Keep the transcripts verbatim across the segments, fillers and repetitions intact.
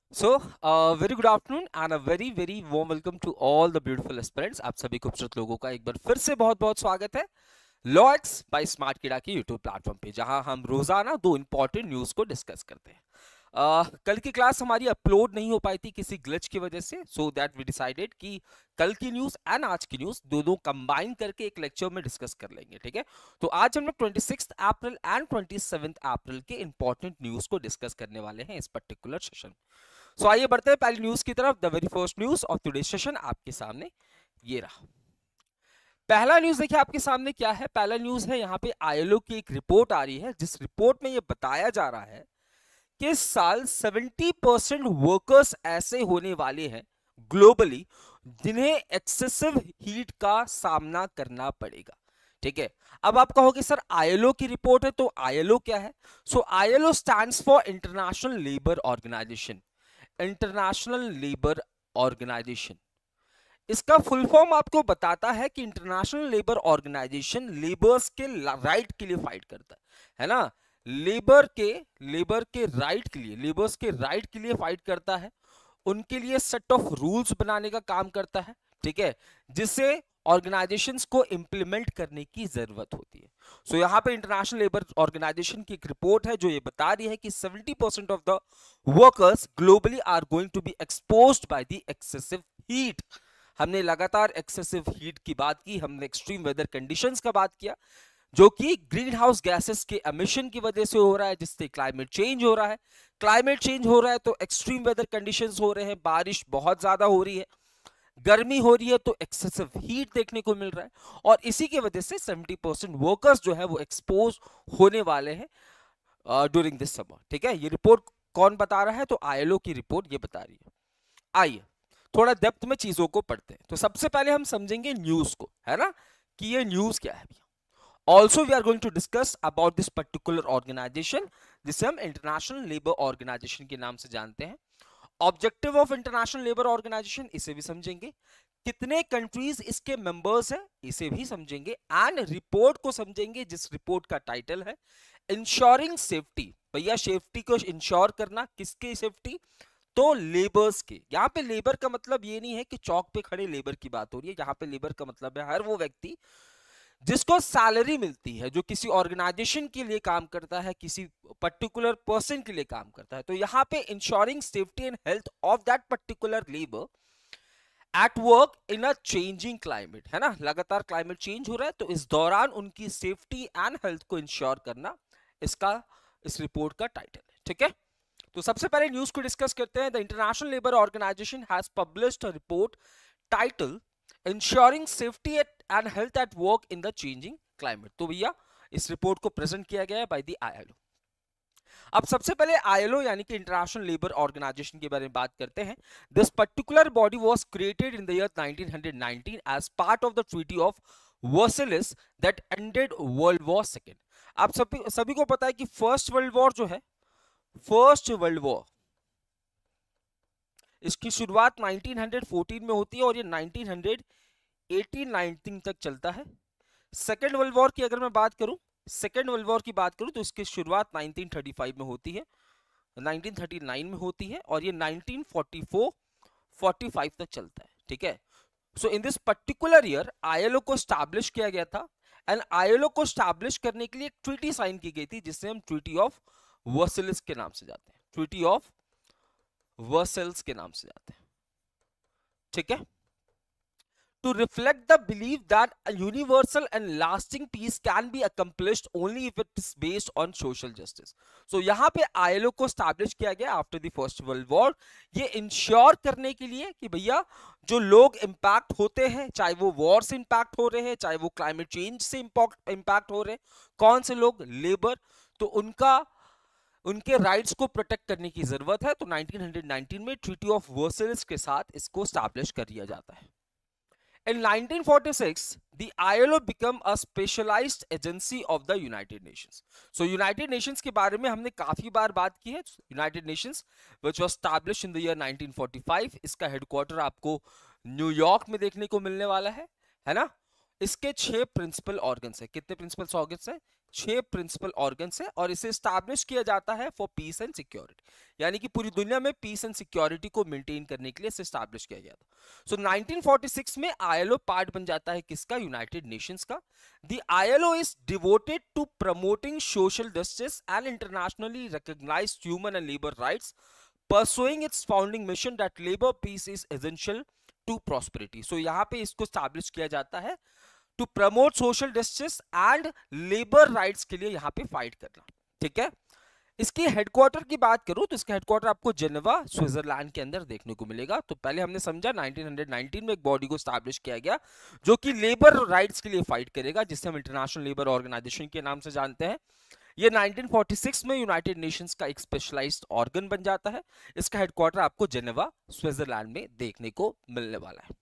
So very good afternoon and a very very warm welcome to all the beautiful aspirants. आप सभी खूबसूरत लोगों का एक बार फिर से बहुत बहुत स्वागत है लॉक्स बाय स्मार्ट किड़ा के यूट्यूब प्लेटफॉर्म पे, जहां हम रोजाना दो इंपॉर्टेंट न्यूज को डिस्कस करते हैं। uh, कल की क्लास हमारी अपलोड नहीं हो पाई थी किसी ग्लिच की वजह से, सो दैट वी डिसाइडेड कि कल की न्यूज एंड आज की न्यूज दोनों कंबाइन करके एक लेक्चर में डिस्कस कर लेंगे। ठीक है, तो आज हम लोग twenty six April and twenty seventh April के इंपॉर्टेंट न्यूज को डिस्कस करने वाले हैं इस पर्टिकुलर सेशन। सो so, आइए बढ़ते हैं पहली न्यूज की तरफ। The very first news of today session आपके सामने ये रहा। पहला न्यूज देखिए आपके सामने क्या है। पहला न्यूज है यहाँ पे आईएलओ की एक रिपोर्ट आ रही है, जिस रिपोर्ट में ये बताया जा रहा है कि इस साल सत्तर परसेंट वर्कर्स ऐसे होने वाले हैं ग्लोबली जिन्हें एक्सेसिव हीट का सामना करना पड़ेगा। ठीक है, अब आप कहोगे सर आईएलओ की रिपोर्ट है, तो आईएलओ क्या है? So ILO stands for international labour organisation. International labour organisation, इसका फुल फॉर्म आपको बताता है कि इंटरनेशनल लेबर ऑर्गेनाइजेशन लेबर्स के राइट के लिए फाइट करता है है ना। लेबर के लेबर के राइट के लिए लेबर्स के राइट के लिए फाइट करता है, उनके लिए सेट ऑफ रूल्स बनाने का काम करता है। ठीक है, जिससे ऑर्गेनाइजेशंस को इंप्लीमेंट करने की जरूरत होती है। सो so, यहाँ पे इंटरनेशनल लेबर ऑर्गेनाइजेशन की एक रिपोर्ट है जो ये बता रही है कि सत्तर percent of the workers globally are going to be exposed by the excessive heat. हमने लगातार एक्सेसिव हीट की बात की, हमने एक्सट्रीम वेदर कंडीशंस का बात किया, जो कि ग्रीन हाउस गैसेस के एमिशन की वजह से हो रहा है, जिससे क्लाइमेट चेंज हो रहा है। क्लाइमेट चेंज हो रहा है तो एक्सट्रीम वेदर कंडीशंस हो रहे हैं, बारिश बहुत ज्यादा हो रही है, गर्मी हो रही है, तो एक्सेसिव हीट देखने को मिल रहा है। और इसी की वजह से सत्तर परसेंट वर्कर्स जो है वो एक्सपोज होने वाले हैं ड्यूरिंग दिस समर। ठीक है, ये रिपोर्ट कौन बता रहा है? तो आईएलओ की रिपोर्ट ये बता रही है। आइए थोड़ा डेप्थ में चीजों को पढ़ते हैं। तो सबसे पहले हम समझेंगे न्यूज को, है ना, कि ये न्यूज क्या है भैया। Also we are going to discuss about this particular organisation, जिसे हम इंटरनेशनल लेबर ऑर्गेनाइजेशन के नाम से जानते हैं। Objective of international labour organisation, इसे भी समझेंगे। कितने कंट्रीज इसके मेंबर्स हैं, इसे भी समझेंगे। एंड रिपोर्ट को समझेंगे, जिस रिपोर्ट का टाइटल है इंश्योरिंग सेफ्टी। भैया सेफ्टी को इंश्योर करना, किसकी सेफ्टी? तो लेबर्स के। यहाँ पे लेबर का मतलब ये नहीं है कि चौक पे खड़े लेबर की बात हो रही है। यहाँ पे लेबर का मतलब है हर वो व्यक्ति जिसको सैलरी मिलती है, जो किसी ऑर्गेनाइजेशन के लिए काम करता है, किसी पर्टिकुलर पर्सन के लिए काम करता है। तो यहाँ पे ensuring safety and health of that particular labour at work in a changing climate, है ना। लगातार क्लाइमेट चेंज हो रहा है, तो इस दौरान उनकी सेफ्टी एंड हेल्थ को इंश्योर करना इसका इस रिपोर्ट का टाइटल है। ठीक है, तो सबसे पहले न्यूज को डिस्कस करते हैं। The international labour organisation has published a report title ensuring safety and health at work in the changing climate. तो भैया इस रिपोर्ट को प्रेजेंट किया गया है बाय द आईएलओ। अब सबसे पहले आईएलओ यानी कि इंटरनेशनल लेबर ऑर्गेनाइजेशन के बारे में बात करते हैं। This particular body was created in the year nineteen nineteen as part of the treaty of Versailles that ended world war second. आप सभी सभी को पता है कि फर्स्ट वर्ल्ड वॉर जो है, फर्स्ट वर्ल्ड वॉर, इसकी शुरुआत नाइनटीन फोर्टीन में होती है और ये नाइनटीन एटीन नाइनटीन तक चलता है। सेकेंड वर्ल्ड वॉर की अगर मैं बात करूं, सेकेंड वर्ल्ड वॉर की बात करूं तो इसकी शुरुआत नाइनटीन थर्टी फाइव में होती है, नाइनटीन थर्टी नाइन में होती है, और ये nineteen forty four forty five तक चलता है। ठीक है, so in this particular year ILO को स्टैब्लिश किया गया था। एंड आईएलओ को स्टैब्लिश करने के लिए एक ट्रीटी साइन की गई थी, जिसे हम ट्रीटी ऑफ वर्सेलिस के नाम से जाते हैं। ट्रीटी ऑफ वर्सेल्स के नाम से जाते हैं। ठीक है, to reflect the belief that a universal and lasting peace can be accomplished only if it is based on social justice. So यहाँ पे आईएलओ को स्टैब्लिश किया गया after the first world war, ये इंश्योर करने के लिए कि भैया जो लोग इंपैक्ट होते हैं, चाहे वो वॉर से इंपैक्ट हो रहे हैं, चाहे वो क्लाइमेट चेंज से इंपैक्ट हो रहे हैं, कौन से लोग? लेबर। तो उनका उनके राइट्स को प्रोटेक्ट करने की जरूरत है। तो नाइनटीन नाइनटीन में ट्रीटी ऑफ वर्सेलिस के साथ इसको स्टैब्लिश कर दिया जाता है। In nineteen forty-six, the I L O became a specialized agency of the United Nations. So United Nations के बारे में हमने काफी बार बात की है। United Nations, which was established in the year nineteen forty five, इसका हेडक्वार्टर आपको न्यूयॉर्क में देखने को मिलने वाला है, है ना। इसके छह प्रिंसिपल ऑर्गन्स है। कितने प्रिंसिपल ऑर्गन्स हैं? छह प्रिंसिपल ऑर्गन्स है और इसे स्टैब्लिश किया जाता है फॉर पीस एंड सिक्योरिटी, यानी कि पूरी दुनिया में पीस एंड सिक्योरिटी को मेंटेन करने के लिए इसे स्टैब्लिश किया गया था। So so, nineteen forty six में आईएलओ पार्ट बन जाता है किसका? यूनाइटेड नेशंस का। The ILO is devoted to promoting social justice and internationally recognised human and labour rights, pursuing its founding mission that labor peace is essential to prosperity. So यहाँ पे इसको establish किया जाता है to promote social justice and labour rights के लिए यहाँ पे फाइट करना। ठीक है, इसकी हेडक्वार्टर की बात करूं तो इसका हेडक्वार्टर आपको जेनेवा स्विट्जरलैंड के अंदर देखने को मिलेगा। तो पहले हमने समझा नाइनटीन नाइनटीन में एक बॉडी को स्टैब्लिश किया गया जो कि लेबर राइट्स के लिए फाइट करेगा, जिसे हम इंटरनेशनल लेबर ऑर्गेनाइजेशन के नाम से जानते हैं। ये नाइनटीन फोर्टी सिक्स में यूनाइटेड नेशंस का एक स्पेशलाइज्ड ऑर्गन बन जाता है। इसका हेडक्वार्टर आपको जेनेवा स्विट्जरलैंड में देखने को मिलने वाला है।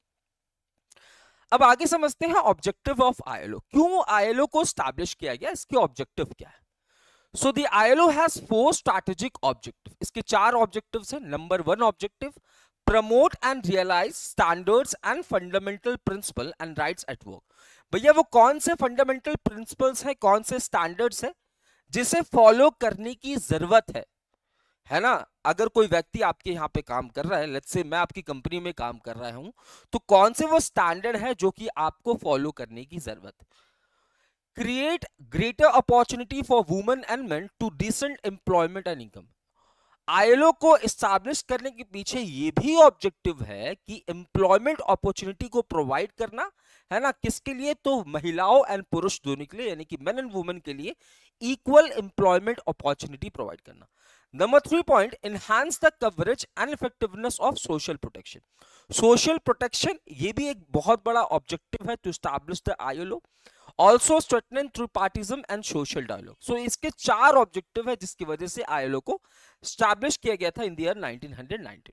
अब आगे समझते हैं ऑब्जेक्टिव ऑफ आईएलओ। क्यों आईएलओ को स्टैब्लिश किया गया, इसके ऑब्जेक्टिव क्या है? So the ILO has four strategic objective. इसके चार ऑब्जेक्टिव्स हैं। Number one objective, promote and realise standards and fundamental principle and rights at work. भैया वो कौन से फंडामेंटल प्रिंसिपल्स हैं, कौन से स्टैंडर्ड्स हैं जिसे फॉलो करने की जरूरत है, है ना? अगर कोई व्यक्ति आपके यहाँ पे काम कर रहा है, लेट्स से मैं आपकी कंपनी में काम कर रहा हूं, तो कौन से वो स्टैंडर्ड है जो कि आपको फॉलो करने की जरूरत है? Create greater opportunity for women and men to decent employment and income. ILO को एस्टैब्लिश करने के पीछे ये भी ऑब्जेक्टिव है कि एम्प्लॉयमेंट अपॉर्चुनिटी को प्रोवाइड करना, है ना? किसके लिए? तो महिलाओं एंड पुरुष दोनों के लिए, यानी कि मेन एंड वुमेन के लिए इक्वल एम्प्लॉयमेंट अपॉर्चुनिटी प्रोवाइड करना। Number three point, enhance the coverage and effectiveness of social protection. Social protection ये भी एक बहुत बड़ा ऑब्जेक्टिव है to establish the ILO. Also strengthening tripartism and social dialogue. So इसके चार ऑब्जेक्टिव है जिसकी वजह से आईएलओ को स्टैब्लिश किया गया था in the year nineteen ninety.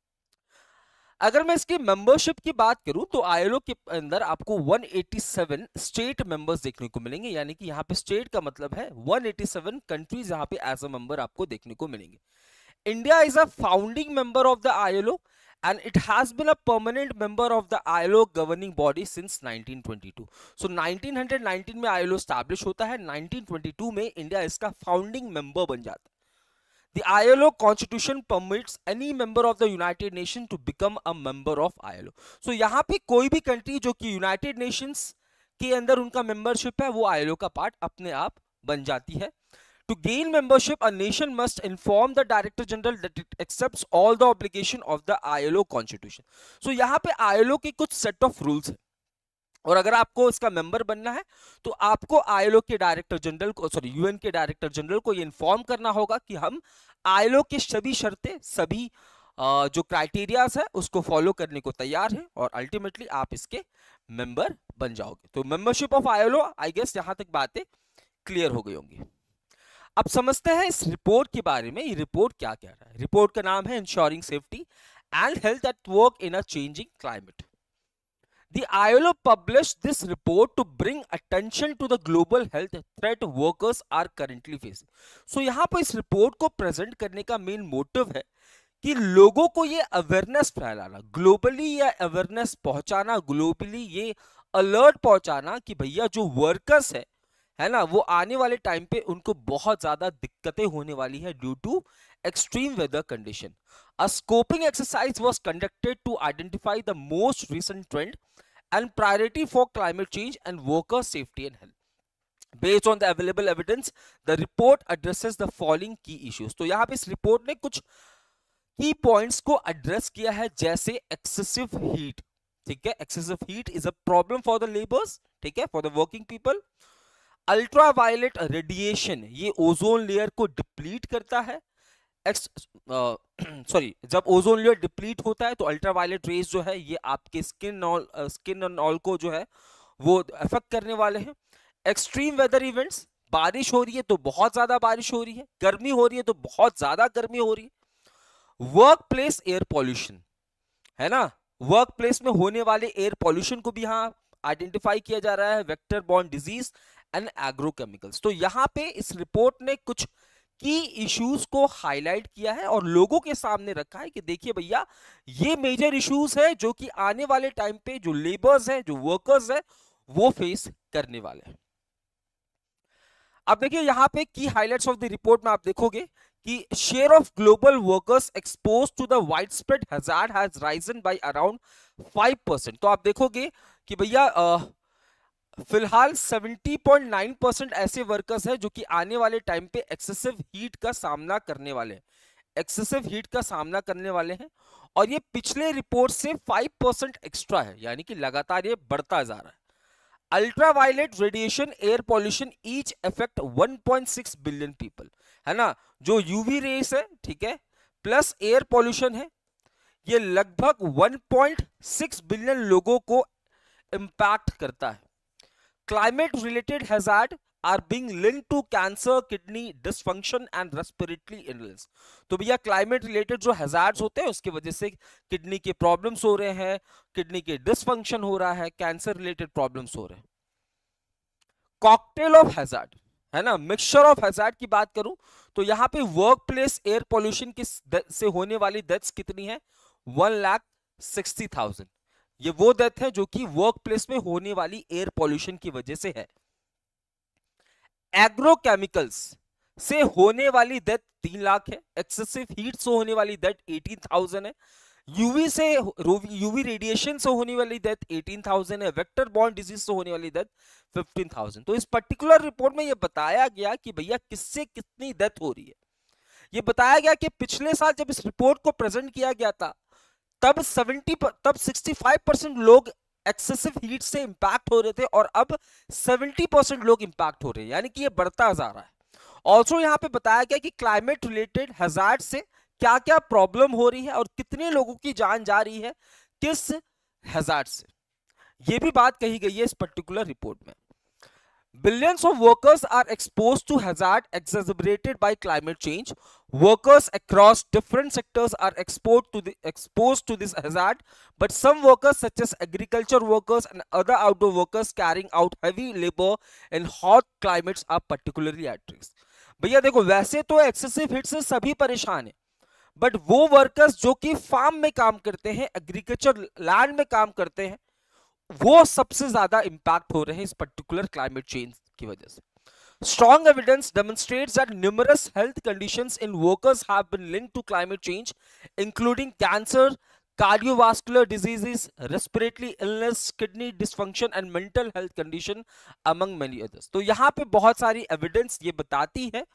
अगर मैं इसकी मेंबरशिप की बात करूं तो आईएलओ के अंदर आपको one eighty seven state members देखने को मिलेंगे, यानी कि यहाँ पे स्टेट का मतलब है वन एटी सेवन कंट्रीज यहाँ पे एज अ मेंबर आपको देखने को मिलेंगे। India is a founding member of the ILO and it has been a permanent member of the I L O governing body since nineteen twenty two. So nineteen nineteen में I L O establish होता है, nineteen twenty two में India इसका founding member बन जाता है। The I L O constitution permits any member of the United Nations to become a member of I L O. So यहाँ पे कोई भी कंट्री जो कि यूनाइटेड नेशंस के अंदर उनका मेंबरशिप है वो I L O का पार्ट अपने आप बन जाती है। To gain membership, a nation must inform the Director General that it accepts all the obligation of the I L O Constitution. So यहाँ पे I L O के कुछ set of rules हैं, और अगर आपको इसका मेंबर बनना है तो आपको I L O के डायरेक्टर जनरल को, सॉरी यूएन के डायरेक्टर जनरल को ये इन्फॉर्म करना होगा कि हम I L O के सभी शर्तें, सभी जो क्राइटेरियाज है उसको फॉलो करने को तैयार है, और अल्टीमेटली आप इसके मेंबर बन जाओगे। तो membership of I L O, I guess यहां तक बातें क्लियर हो गई होंगी। अब समझते हैं इस रिपोर्ट के बारे में। ये रिपोर्ट क्या कह रहा है? रिपोर्ट का नाम है ensuring safety and health at work in a changing climate. The I L O published this report to bring attention to the global health threat workers are currently facing. So यहाँ पर इस report को present करने का main motive है कि लोगों को ये अवेयरनेस फैलाना, ग्लोबली ये अवेयरनेस पहुंचाना, ग्लोबली ये अलर्ट पहुंचाना कि भैया जो वर्कर्स है है ना, वो आने वाले टाइम पे उनको बहुत ज्यादा दिक्कतें होने वाली है due to extreme weather condition. A scoping exercise was conducted to identify the most recent trend and priority for climate change and worker safety and health. Based on the available evidence the report addresses the following key issues. तो यहाँ पे इस report ने कुछ की points को address किया है, जैसे एक्सेसिव हीट। ठीक है, excessive heat is a problem for the labours, ठीक है, for the working people. Ultraviolet radiation, ये ओजोन लेयर को डिप्लीट करता है। सॉरी uh, जब ओजोन लेयर डिप्लीट होता है तो अल्ट्रावायलेट रेज जो है ये आपके skin all skin and all को जो है वो अफेक्ट करने वाले हैं। एक्सट्रीम वेदर इवेंट्स, बारिश हो रही है तो बहुत ज्यादा बारिश हो रही है, गर्मी हो रही है तो बहुत ज्यादा गर्मी हो रही है। वर्क प्लेस एयर पॉल्यूशन, है ना, वर्क प्लेस में होने वाले एयर पॉल्यूशन को भी यहाँ आइडेंटिफाई किया जा रहा है। Vector borne disease and agrochemicals. तो यहाँ पे इस रिपोर्ट ने कुछ की इश्यूज को हाईलाइट किया है और लोगों के सामने रखा है कि देखिए भैया ये मेजर इश्यूज है जो कि आने वाले टाइम पे जो लेबर्स है, जो वर्कर्स है, वो फेस करने वाले हैं। अब देखिए यहाँ पे की हाइलाइट्स ऑफ द रिपोर्ट में आप देखोगे कि share of global workers expose to the wide spread hazard has risen by around five percent. तो आप देखोगे कि भैया फिलहाल सेवेंटी पॉइंट नाइन परसेंट ऐसे वर्कर्स हैं जो कि आने वाले टाइम पे एक्सेसिव हीट का सामना करने वाले हैं एक्सेसिव हीट का सामना करने वाले हैं और ये पिछले रिपोर्ट से फाइव परसेंट एक्स्ट्रा है, यानी कि लगातार ये बढ़ता जा रहा है। Ultraviolet radiation air pollution each affect one point six billion people, है ना। जो यूवी रेस है, ठीक है, प्लस एयर पॉल्यूशन है, ये लगभग वन पॉइंट सिक्स बिलियन लोगों को इंपैक्ट करता है। Climate related hazard are being linked to cancer, kidney dysfunction and respiratory illness. तो भैया क्लाइमेट रिलेटेड जो हैजार्ड्स होते हैं उसकी वजह से किडनी के प्रॉब्लम्स हो रहे हैं, किडनी के डिसफंक्शन हो रहा है, कैंसर रिलेटेड प्रॉब्लम्स हो रहे हैं। कॉकटेल ऑफ हैजार्ड, है ना, मिक्सचर ऑफ हैजार्ड की बात करूं तो यहां पे वर्क प्लेस एयर पॉल्यूशन की से होने वाली डेथ्स कितनी है, वन लाख सिक्सटी थाउजेंड। ये वो डेथ है जो कि वर्क प्लेस में होने वाली एयर पॉल्यूशन की वजह से है। एग्रोकेमिकल्स से होने वाली डेथ तीन लाख है, एक्सेसिव हीट से होने वाली डेथ एटीन थाउजेंड है, यूवी से यूवी रेडिएशन से होने वाली डेथ एटीन थाउजेंड है, वेक्टर बॉर्न डिजीज से होने वाली डेथ फिफ्टीन थाउजेंड। तो इस पर्टिकुलर रिपोर्ट में यह बताया गया कि भैया किससे कितनी डेथ हो रही है। यह बताया गया कि पिछले साल जब इस रिपोर्ट को प्रेजेंट किया गया था तब सेवेंटी तब सिक्सटी फाइव परसेंट लोग एक्सेसिव हीट से इंपैक्ट हो रहे थे और अब सेवेंटी परसेंट लोग इंपैक्ट हो रहे हैं, यानी कि ये बढ़ता जा रहा है। ऑल्सो यहाँ पे बताया गया कि क्लाइमेट रिलेटेड हैजार्ड से क्या क्या प्रॉब्लम हो रही है और कितने लोगों की जान जा रही है किस हैजार्ड से, ये भी बात कही गई है इस पर्टिकुलर रिपोर्ट में। Billions of workers are exposed to hazard exacerbated by climate change. Workers across different sectors are exposed to the exposed to this hazard, but some workers such as agriculture workers and other outdoor workers carrying out heavy labor in hot climates are particularly at risk. भैया देखो, वैसे तो excessive heat से सभी परेशान हैं, but वो workers जो कि फार्म में काम करते हैं, एग्रीकल्चर लैंड में काम करते हैं, वो सबसे ज्यादा इंपैक्ट हो रहे हैं इस पर्टिकुलर क्लाइमेट चेंज की वजह से। Strong evidence demonstrates that numerous health conditions in workers have been linked to climate change, including cancer, cardiovascular diseases, respiratory illness, kidney dysfunction and mental health condition among many others. तो यहाँ पे बहुत सारी evidence ये बताती है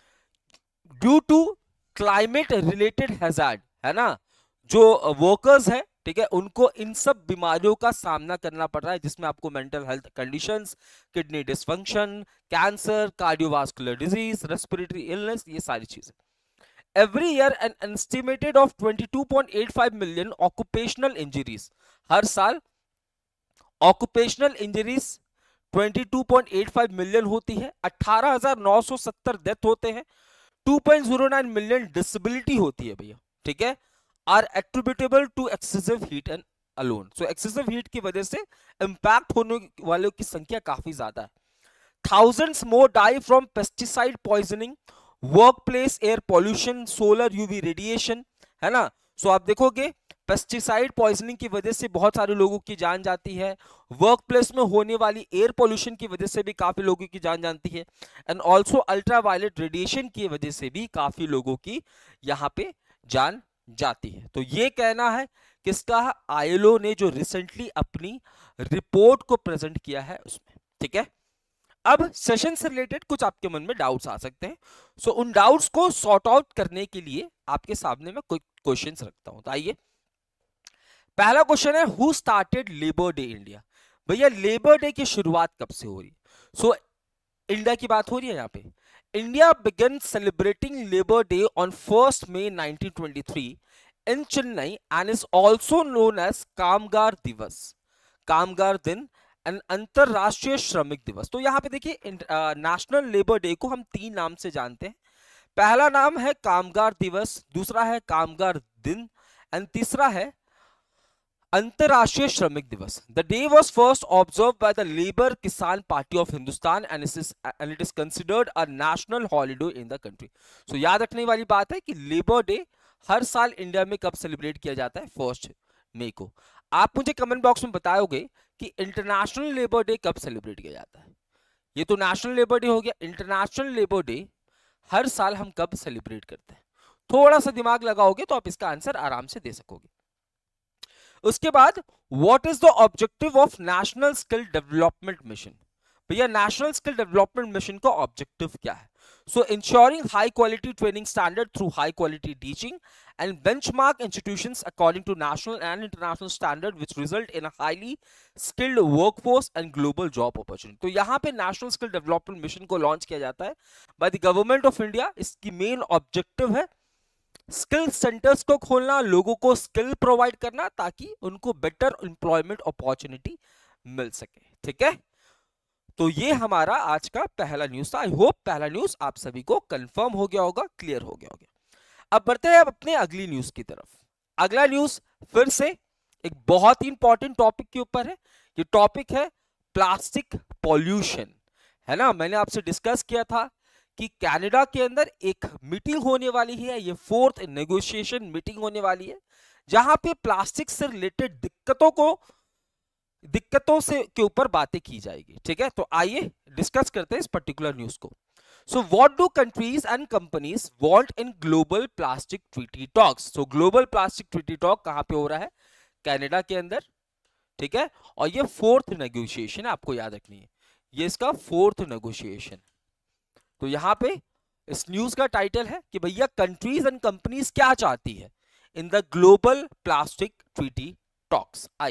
due to climate related hazard, है ना, जो workers है, ठीक है, उनको इन सब बीमारियों का सामना करना पड़ रहा है, जिसमें आपको mental health conditions, kidney dysfunction, cancer, cardiovascular disease, respiratory illness, ये सारी चीजें। Every year an estimated of twenty two point eight five million occupational injuries, हर साल occupational injuries twenty two point eight five million होती है, अठारह हजार नौ सौ सत्तर डेथ होते हैं, two point zero nine million disability होती है भैया, ठीक है, are attributable to excessive heat and alone. So excessive heat की वजह से impact होने वालों की संख्या काफी ज्यादा है। Thousands more die from pesticide poisoning, workplace air pollution, solar U V radiation, है ना। सो so आप देखोगे पेस्टिसाइड पॉइजनिंग की वजह से बहुत सारे लोगों की जान जाती है, वर्क प्लेस में होने वाली एयर पोल्यूशन की वजह से भी काफी लोगों की जान जाती है, एंड ऑल्सो अल्ट्रावायलेट रेडिएशन की वजह से भी काफी लोगों की यहाँ पे जान जाती है। तो ये कहना है किसका, आईएलओ ने जो रिसेंटली अपनी रिपोर्ट को प्रेजेंट किया है उसमें, ठीक है। अब सेशन से रिलेटेड कुछ आपके मन में डाउट्स आ सकते हैं, सो उन डाउट्स को सॉर्ट आउट करने के लिए आपके सामने मैं कुछ क्वेश्चंस रखता हूं। तो आइए, पहला क्वेश्चन है, who started labour day India. भैया लेबर डे की शुरुआत कब से हो रही है? सो so, इंडिया की बात हो रही है यहाँ पे। India began celebrating Labor Day on first May nineteen twenty-three in Chennai and is also known as कामगार दिवस, कामगार दिन, एंड अंतरराष्ट्रीय श्रमिक दिवस। तो यहाँ पे देखिए नेशनल लेबर डे को हम तीन नाम से जानते हैं। पहला नाम है कामगार दिवस, दूसरा है कामगार दिन, एंड तीसरा है अंतरराष्ट्रीय श्रमिक दिवस। The day was first observe by the labour Kisan party of Hindustan and and it is considered a national holiday in the country. So याद रखने वाली बात है कि लेबर डे हर साल इंडिया में कब सेलिब्रेट किया जाता है? फर्स्ट मई को। आप मुझे कमेंट बॉक्स में बताओगे कि इंटरनेशनल लेबर डे कब सेलिब्रेट किया जाता है, ये तो नेशनल लेबर डे हो गया। इंटरनेशनल लेबर डे हर साल हम कब सेलिब्रेट करते हैं? थोड़ा सा दिमाग लगाओगे तो आप इसका आंसर आराम से दे सकोगे। उसके बाद what is the objective of national skill development mission? भैया नेशनल स्किल डेवलपमेंट मिशन का ऑब्जेक्टिव क्या है? So ensuring high quality training standard through high quality teaching and benchmark institutions according to national and international standard which result in a highly skilled workforce and global job opportunity। तो यहाँ पे national skill development mission को launch किया जाता है by the government of India. इसकी main objective है skill centres को खोलना, लोगों को स्किल प्रोवाइड करना ताकि उनको बेटर एम्प्लॉयमेंट अपॉर्चुनिटी मिल सके। ठीक है, तो ये हमारा आज का पहला न्यूज था। आई होप पहला न्यूज आप सभी को कंफर्म हो गया होगा, क्लियर हो गया होगा। अब बढ़ते हैं अब अपने अगली न्यूज की तरफ। अगला न्यूज फिर से एक बहुत ही इंपॉर्टेंट टॉपिक के ऊपर है। ये टॉपिक है प्लास्टिक पॉल्यूशन, है ना। मैंने आपसे डिस्कस किया था कि कनाडा के अंदर एक मीटिंग होने वाली है, ये फोर्थ नेगोशिएशन मीटिंग होने वाली है, जहां पे प्लास्टिक से रिलेटेड दिक्कतों को दिक्कतों से के ऊपर बातें की जाएगी। ठीक है, तो आइए डिस्कस करते हैं इस पर्टिकुलर न्यूज को। So what do countries and companies want in global plastic treaty talks? So global plastic treaty talk कहां पे हो रहा है? कनाडा के अंदर। ठीक है, और ये फोर्थ नेगोशिएशन है, आपको याद रखनी है, ये इसका फोर्थ नेगोशिएशन। तो यहां पे इस न्यूज का टाइटल है कि भैया कंट्रीज एंड कंपनीज क्या चाहती है in the global plastic treaty talks. आई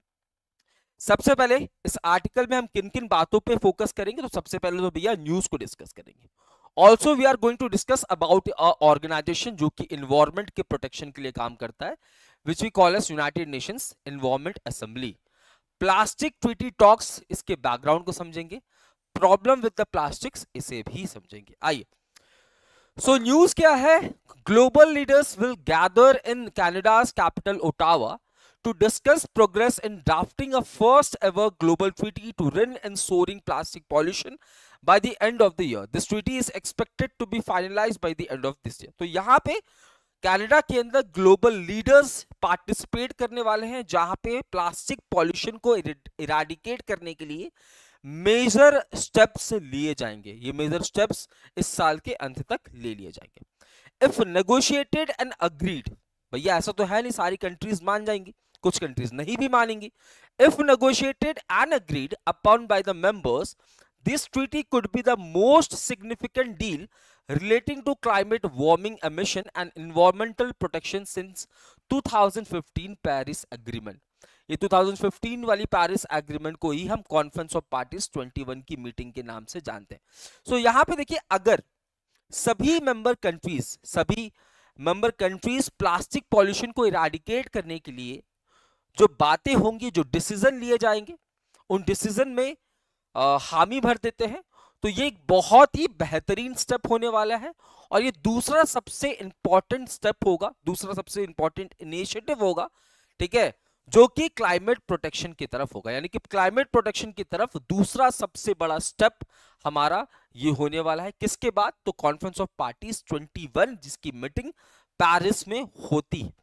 सबसे पहले इस आर्टिकल में हम किन किन बातों पे फोकस करेंगे? तो सबसे पहले तो भैया न्यूज को डिस्कस करेंगे। Also we are going to discuss about a organisation जो कि इन्वायरमेंट के प्रोटेक्शन के लिए काम करता है, which we call as United Nations Environment Assembly. Plastic treaty talks, इसके बैकग्राउंड को समझेंगे, प्रॉब्लम विद द प्लास्टिक्स इसे भी समझेंगे। आइए, सो न्यूज क्या है? Global leaders will gather in Canada's capital Ottawa to discuss progress in drafting a first ever global treaty to end and soaring plastic pollution by the end of the year. This treaty is expected to be finalized by the end of this year. तो यहाँ पे Canada के अंदर global leaders participate करने वाले हैं, जहां पे प्लास्टिक पॉल्यूशन को इराडिकेट करने के लिए मेजर स्टेप्स लिए जाएंगे। ये मेजर स्टेप्स इस साल के अंत तक ले लिए जाएंगे। इफ नेगोशिएटेड एंड अग्रीड, भैया ऐसा तो है नहीं सारी कंट्रीज मान जाएंगी, कुछ कंट्रीज नहीं भी मानेंगी। If negotiated and agreed upon by the members, this treaty could be the most significant deal relating to climate warming emission and environmental protection since two thousand fifteen Paris Agreement। ये two thousand fifteen वाली Paris agreement को ही हम conference of parties इक्कीस की meeting के नाम से जानते हैं। सो so, यहां पे देखिए, अगर सभी मेंबर कंट्रीज सभी मेंबर कंट्रीज प्लास्टिक पॉल्यूशन को इराडिकेट करने के लिए जो बातें होंगी, जो डिसीजन लिए जाएंगे, उन डिसीजन में आ, हामी भर देते हैं, तो ये एक बहुत ही बेहतरीन स्टेप होने वाला है। और ये दूसरा सबसे इंपॉर्टेंट स्टेप होगा, दूसरा सबसे इंपॉर्टेंट इनिशिएटिव होगा, ठीक है, जो कि क्लाइमेट प्रोटेक्शन की तरफ होगा। यानी कि क्लाइमेट प्रोटेक्शन की तरफ दूसरा सबसे बड़ा स्टेप हमारा ये होने वाला है। किसके बाद? तो कॉन्फ्रेंस ऑफ पार्टीज इक्कीस, जिसकी मीटिंग पेरिस में होती है।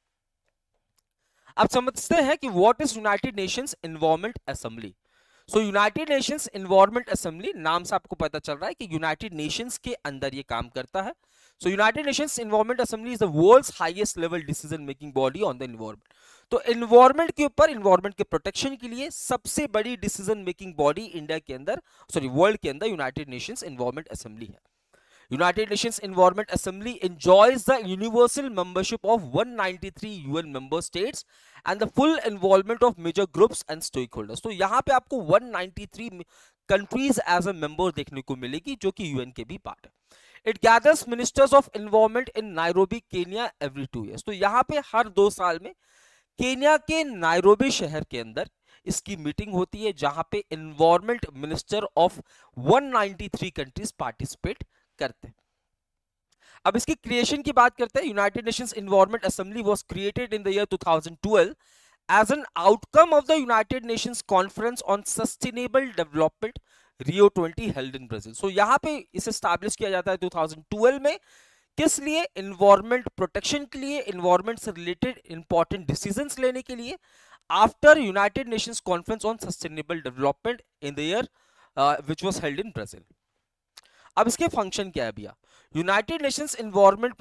अब समझते हैं कि what is United Nations Environment Assembly. So United Nations Environment Assembly, नाम से आपको पता चल रहा है कि यूनाइटेड नेशंस के अंदर ये काम करता है। So United Nations Environment Assembly is the world's highest level decision making body on the environment. तो एनवायरनमेंट के ऊपर, एनवायरनमेंट के प्रोटेक्शन के लिए सबसे बड़ी डिसीजन मेकिंग बॉडी इंडिया के अंदर, सॉरी वर्ल्ड के अंदर यूनाइटेड नेशंस एनवायरनमेंट असेंबली है। United Nations Environment Assembly enjoys the universal membership of one hundred ninety-three U N member states and the full involvement of major groups and stakeholders। तो यहाँ पे आपको one hundred ninety-three countries as a member देखने को मिलेगी, जो कि UN के भी पार्ट है। It gathers ministers of environment in Nairobi, Kenya every two years। तो यहाँ पे हर दो साल में केन्या के नायरोबी शहर के अंदर इसकी मीटिंग होती है, जहां पे environment minister of one hundred ninety-three countries participate करते हैं। अब इसकी क्रिएशन की बात करते हैं। United Nations Environment Assembly was created in the year two thousand twelve as an outcome of the United Nations Conference on Sustainable Development Rio twenty held in Brazil. So यहां पे इसे एस्टैब्लिश किया जाता है टू थाउजेंड ट्वेल्व में, किस लिए? Environment protection के लिए, एनवायरनमेंट से रिलेटेड इंपॉर्टेंट डिसीजंस लेने के लिए, after United Nations Conference on Sustainable Development in the year which was held in Brazil. अब इसके फंक्शन क्या है भैया? United Nations Environment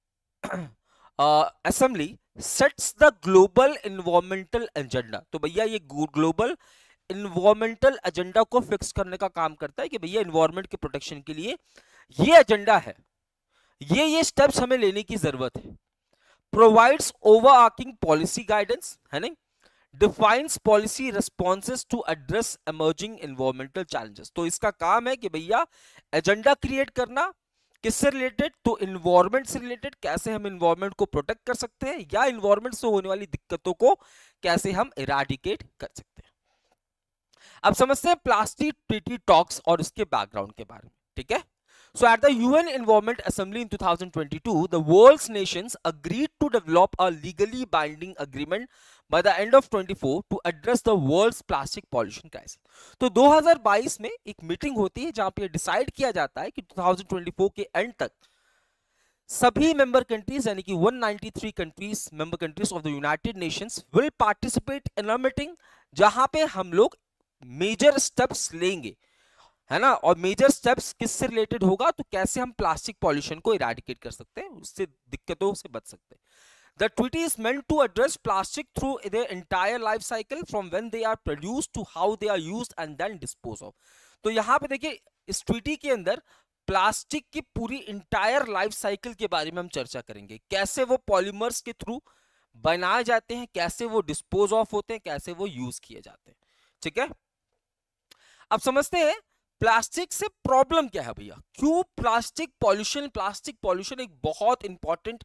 Assembly sets the global environmental agenda. तो भैया ये ग्लोबल इन्वायरमेंटल एजेंडा को फिक्स करने का काम करता है कि भैया इन्वायरमेंट के प्रोटेक्शन के लिए ये एजेंडा है, ये ये स्टेप्स हमें लेने की जरूरत है। प्रोवाइड्स ओवरआर्चिंग पॉलिसी गाइडेंस, है नहीं, defines policy responses to address emerging environmental challenges. तो इसका काम है कि भैया एजेंडा क्रिएट करना, किससे रिलेटेड? तो इन्वायरमेंट से रिलेटेड, कैसे हम इन्वायरमेंट को प्रोटेक्ट कर सकते हैं या इन्वायरमेंट से होने वाली दिक्कतों को कैसे हम इराडिकेट कर सकते हैं। अब समझते हैं प्लास्टिक ट्रीटी टॉक्स और इसके बैकग्राउंड के बारे में, ठीक है। So at the U N Environment Assembly in two thousand twenty-two, the world's nations agreed to develop a legally binding agreement by the end of twenty-four to address the world's plastic pollution crisis. तो दो हज़ार बाईस में एक meeting होती है जहां पे डिसाइड किया जाता है कि दो हज़ार चौबीस के एंड तक सभी मेंबर कंट्रीज यानी कि एक सौ तिरानवे countries member countries of the United Nations will participate in a meeting जहां पे हम लोग मेजर स्टेप्स लेंगे, है ना। और मेजर स्टेप्स किससे रिलेटेड होगा? तो कैसे हम प्लास्टिक पॉल्यूशन को इराडिकेट कर सकते हैं, उससे दिक्कतों से बच सकते हैं। The treaty is meant to address plastic through their entire life cycle from when they are produced to how they are used and then disposed of. तो यहाँ पे देखिए इस ट्रीटी के अंदर प्लास्टिक की पूरी इंटायर लाइफ साइकिल के बारे में हम चर्चा करेंगे, कैसे वो पॉलीमर्स के थ्रू बनाए जाते हैं, कैसे वो डिस्पोज ऑफ होते हैं, कैसे वो यूज किए जाते हैं, ठीक है। अब समझते हैं प्लास्टिक से प्रॉब्लम क्या है भैया, क्यों प्लास्टिक पॉल्यूशन प्लास्टिक पॉल्यूशन एक बहुत इंपॉर्टेंट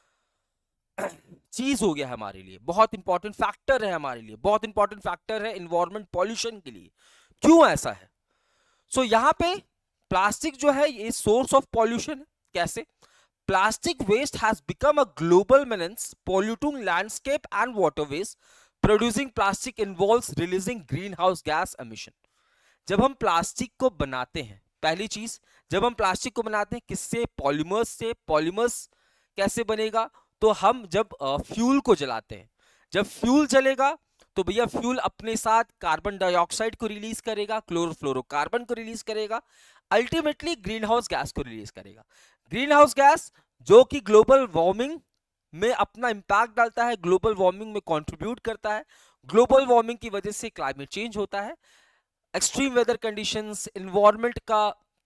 चीज हो गया है हमारे लिए, बहुत इंपॉर्टेंट फैक्टर है हमारे लिए, बहुत इंपॉर्टेंट फैक्टर है इन्वायरमेंट पॉल्यूशन के लिए, क्यों ऐसा है? सो so, यहां पे प्लास्टिक जो है ये सोर्स ऑफ पॉल्यूशन है। कैसे? Plastic waste has become a global menace polluting landscape and waterways. Producing plastic involves releasing greenhouse gas emission. जब हम प्लास्टिक को बनाते हैं, पहली चीज जब हम प्लास्टिक को बनाते हैं किससे? पॉलीमर्स से। पॉलीमर्स कैसे बनेगा? तो हम जब फ्यूल को जलाते हैं, जब फ्यूल जलेगा तो भैया फ्यूल अपने साथ कार्बन डाइऑक्साइड को रिलीज करेगा, क्लोरोफ्लोरोकार्बन को रिलीज करेगा, अल्टीमेटली ग्रीन हाउस गैस को रिलीज करेगा। ग्रीन हाउस गैस जो कि ग्लोबल वार्मिंग में अपना इंपैक्ट डालता है, ग्लोबल वार्मिंग में कंट्रीब्यूट करता है। ग्लोबल वार्मिंग की वजह से क्लाइमेट चेंज होता है, एक्सट्रीम वेदर कंडीशंस, एनवायरनमेंट का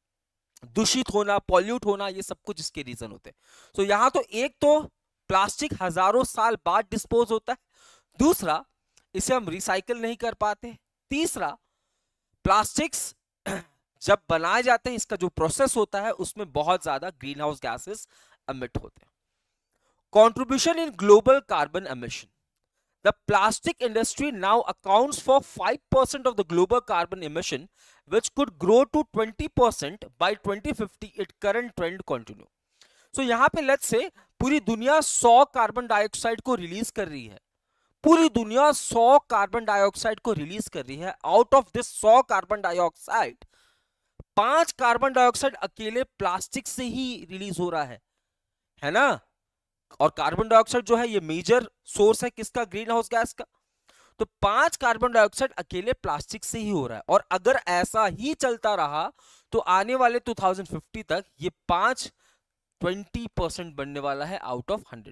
दूषित होना, पॉल्यूट होना, ये सब कुछ इसके रीजन होते हैं। तो so, यहां तो एक तो प्लास्टिक हजारों साल बाद डिस्पोज होता है, दूसरा इसे हम रिसाइकल नहीं कर पाते, तीसरा प्लास्टिक्स जब बनाए जाते हैं इसका जो प्रोसेस होता है उसमें बहुत ज्यादा ग्रीन हाउस गैसेस एमिट होते हैं। Contribution in global carbon emission. The plastic industry now accounts for five percent of the global carbon emission, which could grow to twenty percent by twenty fifty if current trend continue. So यहाँ पे let's say पूरी दुनिया सौ carbon dioxide को release कर रही है, पूरी दुनिया सौ कार्बन डाइऑक्साइड को रिलीज कर रही है। आउट ऑफ दिस सौ कार्बन डाइऑक्साइड पांच कार्बन डाइऑक्साइड अकेले प्लास्टिक से ही रिलीज हो रहा है, है ना। और कार्बन डाइऑक्साइड जो है ये मेजर सोर्स है किसका? ग्रीन हाउस गैस का। तो पांच कार्बन डाइऑक्साइड अकेले प्लास्टिक से ही हो रहा है, और अगर ऐसा ही चलता रहा तो आने वाले दो हज़ार पचास तक ये पांच बीस परसेंट बनने वाला है out of hundred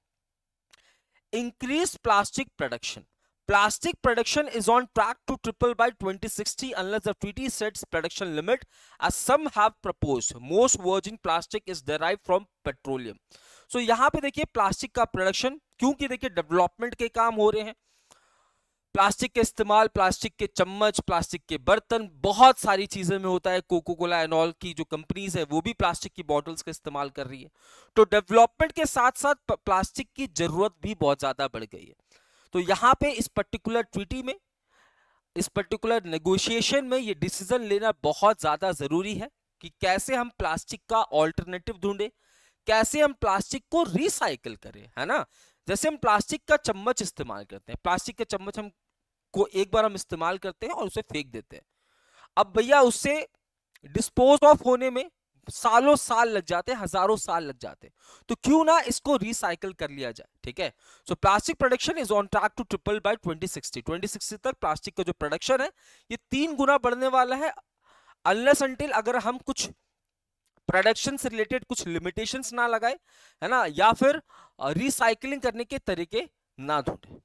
percent. Increase plastic production. Plastic production is on track to triple by twenty sixty unless the treaty sets production limit, as some have proposed. Most virgin plastic is derived from petroleum. So यहाँ पे देखिए plastic का production, क्योंकि देखिए development के काम हो रहे हैं, प्लास्टिक के इस्तेमाल, प्लास्टिक के चम्मच, प्लास्टिक के बर्तन, बहुत सारी चीजें में होता है। कोको कोला एंड ऑल की जो कंपनीज है वो भी प्लास्टिक की बॉटल्स का इस्तेमाल कर रही है। तो डेवलपमेंट के साथ साथ प्लास्टिक की जरूरत भी बहुत ज्यादा बढ़ गई है। तो यहाँ पे इस पर्टिकुलर ट्रीटी में, इस पर्टिकुलर नेगोशिएशन में ये डिसीजन लेना बहुत ज्यादा जरूरी है कि कैसे हम प्लास्टिक का ऑल्टरनेटिव ढूंढे, कैसे हम प्लास्टिक को रिसाइकल करें, है ना। जैसे हम प्लास्टिक का चम्मच इस्तेमाल करते हैं, प्लास्टिक का चम्मच हम को एक बार हम इस्तेमाल करते हैं और उसे फेंक देते हैं। अब भैया उससे डिस्पोज ऑफ होने में सालों साल लग जाते हैं, हजारों साल लग जाते हैं, तो क्यों ना इसको रिसाइकल कर लिया जाए, ठीक है। So plastic production is on track to triple by twenty sixty. Twenty sixty तक प्लास्टिक का जो प्रोडक्शन है ये तीन गुना बढ़ने वाला है अनलेस अंटिल अगर हम कुछ प्रोडक्शन से रिलेटेड कुछ लिमिटेशंस ना लगाए, है ना, या फिर रिसाइकलिंग करने के तरीके ना ढूंढे।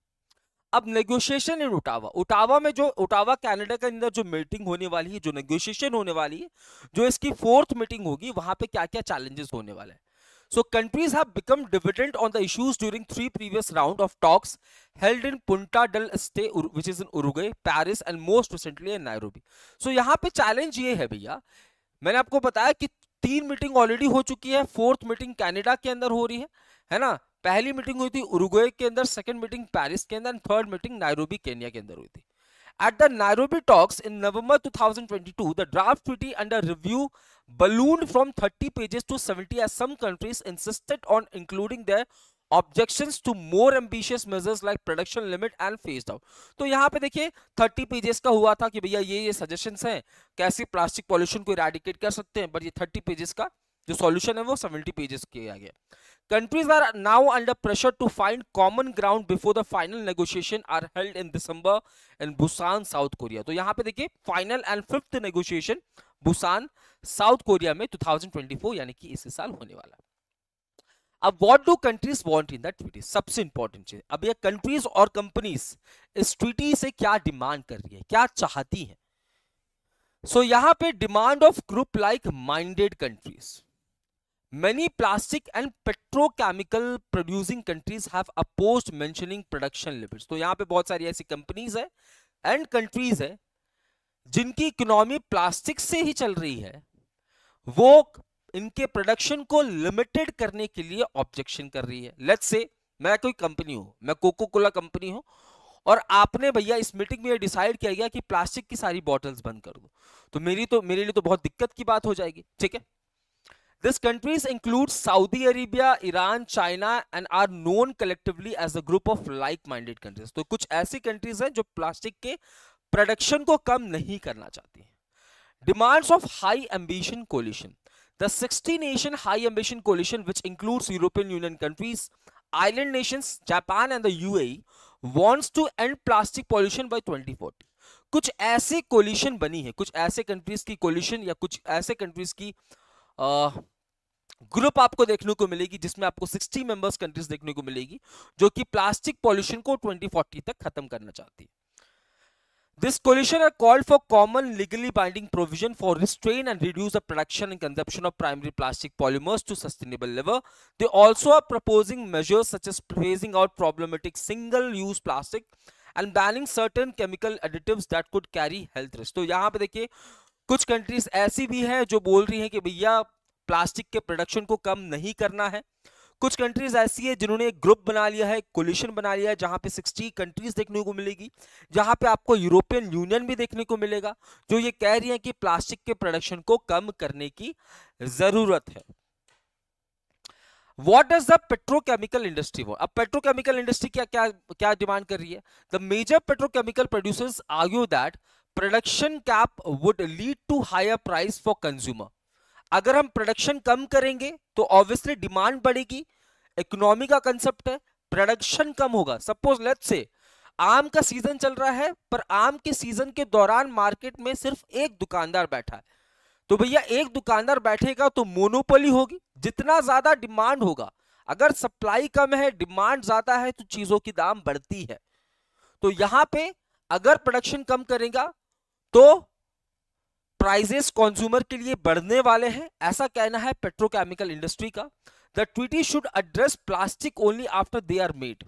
अब नेगोशिएशन इन ओटावा, ओटावा में जो ओटावा कनाडा के अंदर जो मीटिंग होने वाली है, जो नेगोशिएशन होने वाली है, जो इसकी फोर्थ मीटिंग होगी, वहां पे क्या क्या चैलेंजेस होने वाले हैं। So countries have become dividend on the issues during three previous round of talks held in Punta del Este, which is in Uruguay, Paris and most recently in Nairobi. So यहाँ पे challenge ये है भैया, मैंने आपको बताया कि तीन मीटिंग ऑलरेडी हो चुकी है, फोर्थ मीटिंग कनाडा के अंदर हो रही है, है ना। पहली मीटिंग हुई थी उरुग्वे के अंदर, सेकंड मीटिंग पेरिस के अंदर, थर्ड मीटिंग नायरोबी केन्या के अंदर हुई थी। At the Nairobi talks in November twenty twenty-two, the draft treaty under review ballooned from thirty pages to seventy as some countries insisted on including their objections to more ambitious measures like production limit and phased out. तो यहाँ पे देखिए thirty pages का हुआ था कि भैया ये ये suggestions हैं कैसे प्लास्टिक पॉल्यूशन को eradicate कर सकते हैं, बट ये thirty pages का जो सॉल्यूशन है वो seventy pages किया गया। Countries are now under pressure to find common ground before the final negotiation are held in December in Busan, South Korea. तो यहाँ पे देखिए final and fifth negotiation Busan, South Korea में twenty twenty-four यानी कि इस साल होने वाला है। अब what do countries want in that treaty, सबसे इंपॉर्टेंट चीज, अब ये कंट्रीज और कंपनीज इस ट्रीटी से क्या डिमांड कर रही है, क्या चाहती है। सो so, यहाँ पे demand of group like minded countries, many plastic and petrochemical producing countries have opposed mentioning production limits. तो यहाँ पे बहुत सारी ऐसी कंपनीज है एंड कंट्रीज है जिनकी इकोनॉमी प्लास्टिक से ही चल रही है, वो इनके प्रोडक्शन को लिमिटेड करने के लिए ऑब्जेक्शन कर रही है। लेट्स से मैं कोई कंपनी हूं, मैं कोको कोला कंपनी हूं, और आपने भैया इस मीटिंग में ये डिसाइड किया गया कि प्लास्टिक की सारी बॉटल्स बंद कर दो, तो मेरी तो मेरे लिए तो बहुत दिक्कत की बात हो जाएगी, ठीक है। These countries include Saudi Arabia, Iran, China and are known collectively as a group of like-minded countries. तो कुछ ऐसी कंट्रीज हैं जो प्लास्टिक के प्रोडक्शन को कम नहीं करना चाहती हैं। Demands of high ambition coalition. The sixty nation high ambition coalition, which includes European Union countries, island nations, Japan and the U A E, wants to end plastic pollution by twenty forty. कुछ ऐसे collision बनी है, कुछ ऐसे countries की collision या कुछ ऐसे कंट्रीज की ग्रुप uh, आपको देखने को मिलेगी जिसमें आपको sixty मेंबर्स कंट्रीज देखने को मिलेगी जो कि प्लास्टिक पॉल्यूशन को twenty forty तक खत्म करना चाहती है। This coalition are called for common legally binding provision for restrain and reduce the production and consumption of primary plastic polymers to sustainable level. They also are proposing measures such as phasing out problematic single-use plastic and banning certain chemical additives that could carry health risks. तो यहाँ पे देखिए कुछ countries ऐसी भी हैं जो बोल रही हैं कि भैया प्लास्टिक के प्रोडक्शन को कम नहीं करना है। कुछ कंट्रीज ऐसी है जिन्होंने एक ग्रुप बना लिया है, कोलिशन बना लिया है, जहां पे sixty कंट्रीज देखने को मिलेगी, जहां पे आपको यूरोपियन यूनियन भी देखने को मिलेगा जो ये कह रही है कि प्लास्टिक के प्रोडक्शन को कम करने की जरूरत है। What does the petrochemical industry want? अब पेट्रोकेमिकल इंडस्ट्री क्या क्या क्या डिमांड कर रही है? The major petrochemical producers argue that production cap would lead to higher price for consumer. अगर हम प्रोडक्शन कम करेंगे तो ऑब्वियसली डिमांड बढ़ेगी, इकोनॉमी का कंसेप्ट है, प्रोडक्शन कम होगा। सपोज लेट्स से आम का सीजन चल रहा है, पर आम के सीजन के दौरान मार्केट में सिर्फ एक दुकानदार बैठा है, तो भैया एक दुकानदार बैठेगा तो मोनोपोली होगी, जितना ज्यादा डिमांड होगा, अगर सप्लाई कम है डिमांड ज्यादा है तो चीजों की दाम बढ़ती है। तो यहां पे अगर प्रोडक्शन कम करेगा तो प्राइजेस कंज्यूमर के लिए बढ़ने वाले हैं, ऐसा कहना है पेट्रोकेमिकल इंडस्ट्री का। The treaty should address plastic only after they are made.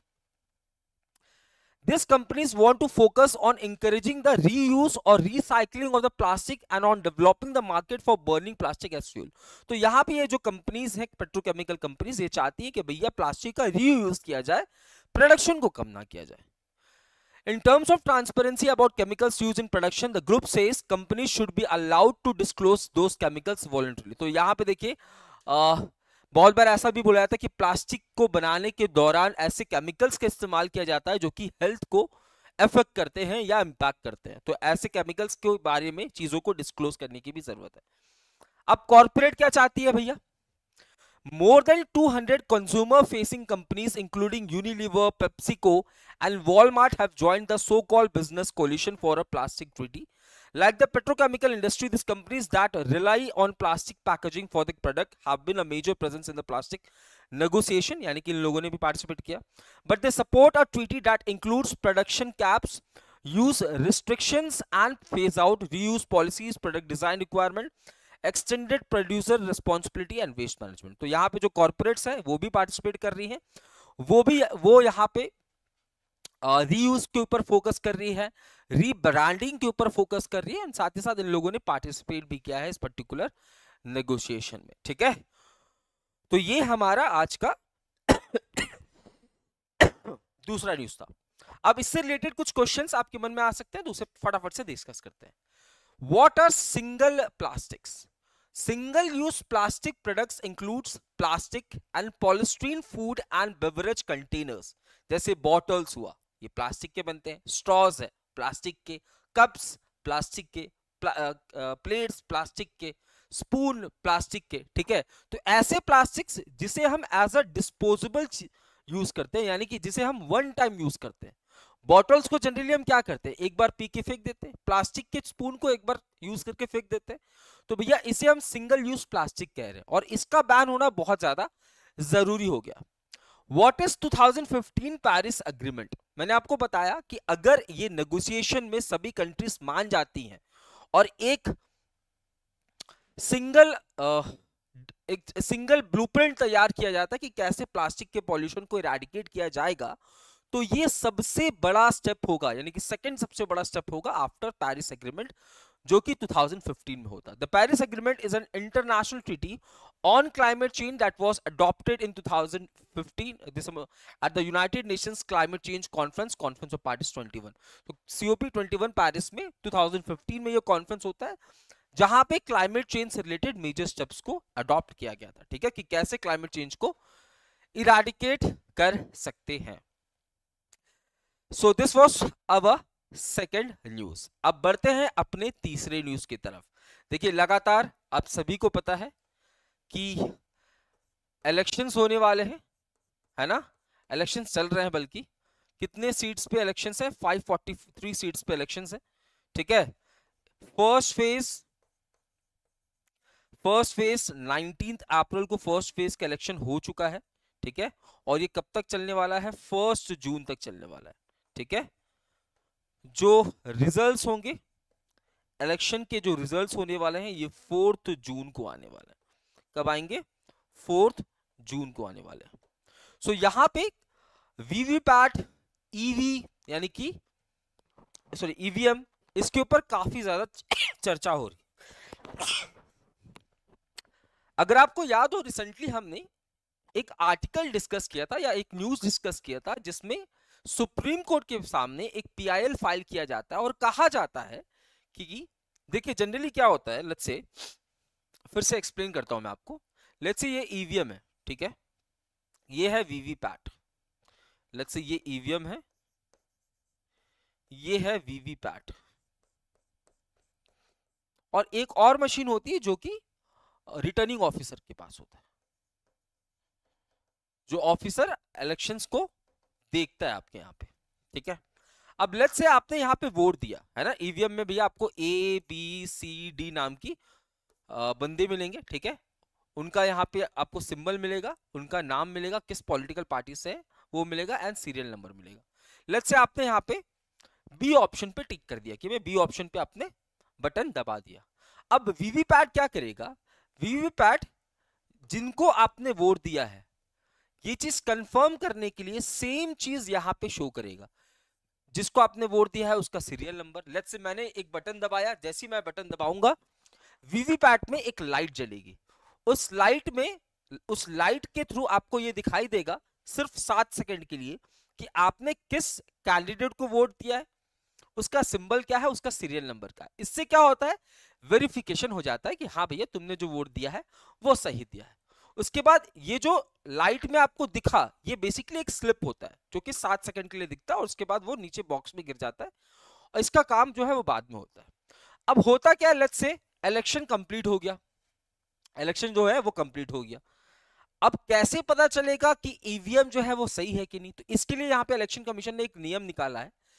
These companies want to focus on encouraging the reuse or recycling of the plastic and on developing the market for burning plastic as fuel. तो यहाँ पे ये जो companies हैं, petrochemical companies, ये चाहती है कि भैया प्लास्टिक का रीयूज किया जाए, प्रोडक्शन को कम ना किया जाए। In terms of transparency about chemicals used in production, the group says companies should be allowed to disclose those chemicals voluntarily. तो यहाँ पे देखिए बहुत बार ऐसा भी बोला जाता है कि प्लास्टिक को बनाने के दौरान ऐसे केमिकल्स का इस्तेमाल किया जाता है जो कि हेल्थ को अफेक्ट करते हैं या इंपैक्ट करते हैं, तो ऐसे केमिकल्स के बारे में चीजों को डिस्क्लोज करने की भी जरूरत है। अब कॉर्पोरेट क्या चाहती है भैया? More than two hundred consumer-facing companies, including Unilever, PepsiCo, and Walmart, have joined the so-called business coalition for a plastic treaty. Like the petrochemical industry, these companies that rely on plastic packaging for the product have been a major presence in the plastic negotiation, यानी कि इन लोगों ने भी participate किया. But they support a treaty that includes production caps, use restrictions and phase out reuse policies, product design requirement, extended producer responsibility and waste management. तो यहाँ पे जो corporates हैं वो भी participate कर रही हैं, वो भी वो यहाँ पे रीयूज के ऊपर फोकस कर रही है, रीब्रांडिंग के ऊपर फोकस कर रही है, साथ ही साथ इन लोगों ने पार्टिसिपेट भी किया है इस पर्टिकुलर नेगोशिएशन में. ठीक है, तो ये हमारा आज का दूसरा न्यूज था. अब इससे रिलेटेड कुछ क्वेश्चंस आपके मन में आ सकते हैं, तो उसे फटाफट से डिस्कस करते हैं. What are single plastics? Single use plastic products includes plastic and polystyrene food and beverage containers. जैसे बॉटल्स हुआ, ये प्लास्टिक के बनते हैं, स्ट्रॉज है प्लास्टिक के, कप्स प्लास्टिक के, प्लेट्स प्लास्टिक के, स्पून प्लास्टिक के. ठीक है, तो ऐसे प्लास्टिक्स जिसे हम एज अ डिस्पोजेबल यूज करते हैं, यानी कि जिसे हम वन टाइम यूज करते हैं. बॉटल्स को जनरली हम क्या करते हैं, एक बार पी के फेंक देते हैं. प्लास्टिक के स्पून को एक बार यूज करके फेंक देते हैं. तो भैया इसे हम सिंगल यूज प्लास्टिक कह रहे हैं, और इसका बैन होना बहुत ज्यादा जरूरी हो गया. What is twenty fifteen Paris agreement? मैंने आपको बताया कि अगर ये नेगोशिएशन में सभी कंट्रीज मान जाती हैं और एक सिंगल एक सिंगल ब्लूप्रिंट तैयार किया जाता है कि कैसे प्लास्टिक के पॉल्यूशन को इरेडिकेट किया जाएगा, तो ये सबसे बड़ा स्टेप होगा, यानी कि सेकंड सबसे बड़ा स्टेप होगा आफ्टर पेरिस एग्रीमेंट, जो कि twenty fifteen में होता. The Paris Agreement is an international treaty on climate change that was adopted in twenty fifteen this at the United Nations Climate Change Conference, Conference of Parties twenty-one. तो C O P twenty-one Paris में twenty fifteen में ये conference होता है, जहां पे climate change से related major steps को अडॉप्ट किया गया था. ठीक है, कि कैसे क्लाइमेट चेंज को इराडिकेट कर सकते हैं. So this was our second news. अब बढ़ते हैं अपने तीसरे न्यूज की तरफ. देखिए, लगातार आप सभी को पता है कि इलेक्शंस होने वाले हैं, है ना. इलेक्शंस चल रहे हैं, बल्कि कितने सीट्स पे इलेक्शंस है? five forty-three सीट्स पे इलेक्शंस है. ठीक है, first phase first phase nineteenth April को फर्स्ट फेज का इलेक्शन हो चुका है. ठीक है, और ये कब तक चलने वाला है? फर्स्ट जून तक चलने वाला है. ठीक है, जो रिजल्ट्स होंगे इलेक्शन के, जो रिजल्ट्स होने वाले हैं, ये फोर्थ जून को आने वाले हैं. कब आएंगे? फोर्थ जून को आने वाले हैं. सो so, यहां पे वीवीपैट, ईवी यानी कि सॉरी ईवीएम, इसके ऊपर काफी ज्यादा चर्चा हो रही. अगर आपको याद हो, रिसेंटली हमने एक आर्टिकल डिस्कस किया था या एक न्यूज डिस्कस किया था, जिसमें सुप्रीम कोर्ट के सामने एक पीआईएल फाइल किया जाता है और कहा जाता है कि देखिए जनरली क्या होता है, लेट्स से फिर से एक्सप्लेन करता हूं मैं आपको. लेट्स से ये ईवीएम है. ठीक है, ये है वीवीपैट. लेट्स से ये ईवीएम है, ये है वीवीपैट, और एक और मशीन होती है जो कि रिटर्निंग ऑफिसर के पास होता है, जो ऑफिसर इलेक्शंस को देखता है आपके यहाँ पे. ठीक है, अब लेट्स से आपने यहाँ पे वोट दिया है ना. ईवीएम में भैया आपको ए बी सी डी नाम की आ, बंदे मिलेंगे. ठीक है, उनका यहाँ पे आपको सिंबल मिलेगा, उनका नाम मिलेगा, किस पॉलिटिकल पार्टी से वो मिलेगा, एंड सीरियल नंबर मिलेगा. लेट्स से आपने यहाँ पे बी ऑप्शन पे टिक कर दिया कि मैं बी ऑप्शन पे आपने बटन दबा दिया. अब वीवीपैट क्या करेगा? वीवीपैट जिनको आपने वोट दिया है, ये चीज कंफर्म करने के लिए सेम चीज यहां पे शो करेगा. जिसको आपने वोट दिया है उसका सीरियल नंबर. लेट्स से मैंने एक बटन दबाया, जैसे ही मैं बटन दबाऊंगा वीवीपैट में एक लाइट जलेगी. उस लाइट में उस लाइट के थ्रू आपको ये दिखाई देगा सिर्फ सात सेकंड के लिए कि आपने किस कैंडिडेट को वोट दिया है, उसका सिंबल क्या है, उसका सीरियल नंबर क्या है. इससे क्या होता है? वेरिफिकेशन हो जाता है कि हाँ भैया तुमने जो वोट दिया है वो सही दिया है. उसके बाद ये जो लाइट में आपको दिखा, ये बेसिकली एक स्लिप होता है जो कि सात सेकंड के लिए दिखता है, और उसके बाद वो नीचे बॉक्स में गिर जाता है, और इसका काम जो है वो बाद में होता है. अब होता क्या है, लेट्स से इलेक्शन कंप्लीट हो गया, इलेक्शन जो है वो कंप्लीट हो गया. अब कैसे पता चलेगा कि ईवीएम जो है वो सही है कि नहीं? तो इसके लिए यहाँ पे इलेक्शन कमीशन ने एक नियम निकाला है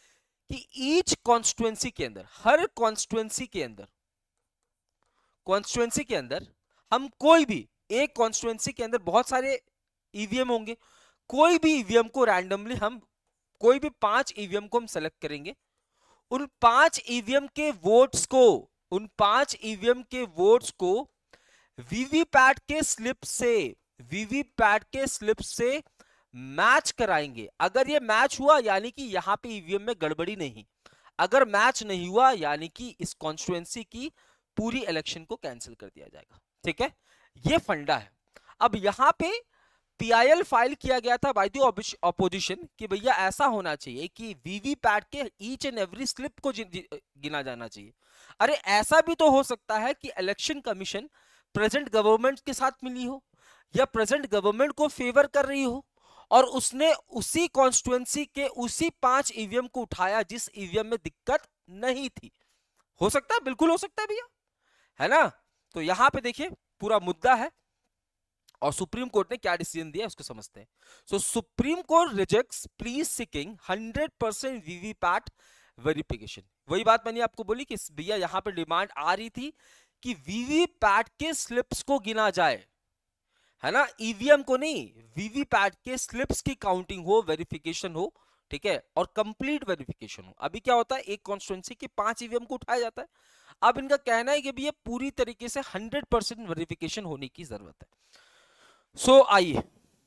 कि ईच कॉन्स्टिट्यूएंसी के अंदर, हर कॉन्स्टिट्यूएंसी के अंदर, कॉन्स्टिट्यूएंसी के अंदर हम कोई भी एक कॉन्स्टिट्यूएंसी के अंदर बहुत सारे ईवीएम होंगे, कोई भी ईवीएम को रैंडमली हम कोई भी पांच ईवीएम को हम सेलेक्ट करेंगे, उन पांच ईवीएम के वोट्स को उन पांच ईवीएम के वोट्स को वीवीपैट के स्लिप से वीवीपैट के स्लिप से मैच कराएंगे। अगर ये मैच हुआ यानी कि यहां पे ईवीएम में गड़बड़ी नहीं, अगर मैच नहीं हुआ यानी कि इस कॉन्स्टिट्यूएंसी की पूरी इलेक्शन को कैंसिल कर दिया जाएगा। ठीक है, ये फंडा है। अब यहां पे पीआईएल फाइल किया गया था बाय द ऑपोजिशन कि भैया ऐसा होना चाहिए कि वीवीपैट के ईच एंड एवरी स्लिप को गिना जाना चाहिए। अरे ऐसा भी तो हो सकता है कि इलेक्शन कमीशन प्रेजेंट गवर्नमेंट के साथ मिली हो या प्रेजेंट गवर्नमेंट को फेवर कर रही हो और उसने उसी कॉन्स्टिट्यूएंसी के उसी पांच ईवीएम को उठाया जिस ईवीएम में दिक्कत नहीं थी। हो सकता है, बिल्कुल हो सकता है भैया, है ना। तो यहां पे देखिए पूरा मुद्दा है और सुप्रीम कोर्ट ने क्या डिसीजन दिया उसको समझते हैं। So Supreme Court rejects plea seeking hundred percent VVPAT verification. वही बात मैंने आपको बोली कि भैया यहां पे डिमांड आ रही थी कि वीवीपैट के स्लिप्स को गिना जाए, है ना, ईवीएम को नहीं, वीवीपैट के स्लिप्स की काउंटिंग हो, वेरिफिकेशन हो, ठीक है, और कंप्लीट वेरिफिकेशन हो। अभी क्या होता है, एक कॉन्स्टिट्यूएंसी के पांच ईवीएम को उठाया जाता है। अब इनका कहना है कि भैया पूरी तरीके से हंड्रेड परसेंट वेरिफिकेशन होने की जरूरत है। सो so, आइए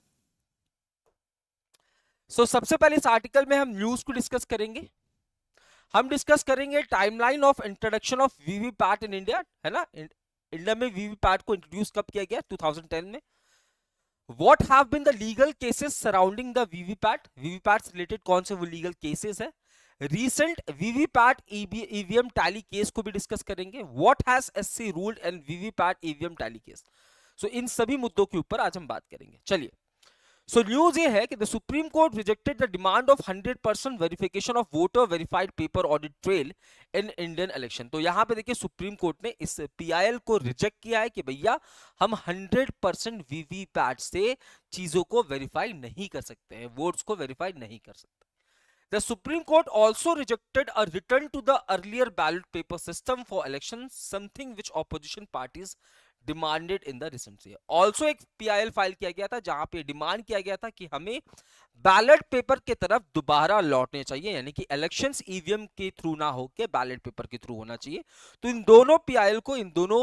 सो so, सबसे पहले इस आर्टिकल में हम न्यूज को डिस्कस करेंगे। हम डिस्कस करेंगे timeline of introduction of VVPAT in India, है ना। इंडिया में वीवीपैट को इंट्रोड्यूस कब किया गया, टू थाउजेंड टेन में। What have been the legal cases surrounding the VVPAT, VVPAT से रिलेटेड कौन से वो लीगल केसेस है। Recent VVPAT EVM tally case को भी डिस्कस करेंगे। What has SC ruled and VVPAT EVM tally case. So इन सभी मुद्दों के ऊपर आज हम बात करेंगे। चलिए, सो न्यूज ये है कि the supreme Court rejected the demand of hundred percent verification of voter verified paper audit trail in Indian election. तो यहां पे देखिए सुप्रीम कोर्ट ने इस पीआईएल को रिजेक्ट किया है कि भैया हम हंड्रेड परसेंट वीवीपैट से चीजों को वेरीफाई नहीं कर सकते हैं, वोट्स को वेरीफाई नहीं कर सकते। The Supreme Court also rejected a return to the earlier ballot paper system for elections, something which opposition parties demanded in the recent year. Also एक पीआईएल फाइल किया गया था जहां पे डिमांड किया गया था कि हमें बैलेट पेपर के तरफ दोबारा लौटने चाहिए, यानी कि इलेक्शंस ईवीएम के थ्रू ना होके बैलेट पेपर के थ्रू होना चाहिए। तो इन दोनों पीआईएल को, इन दोनों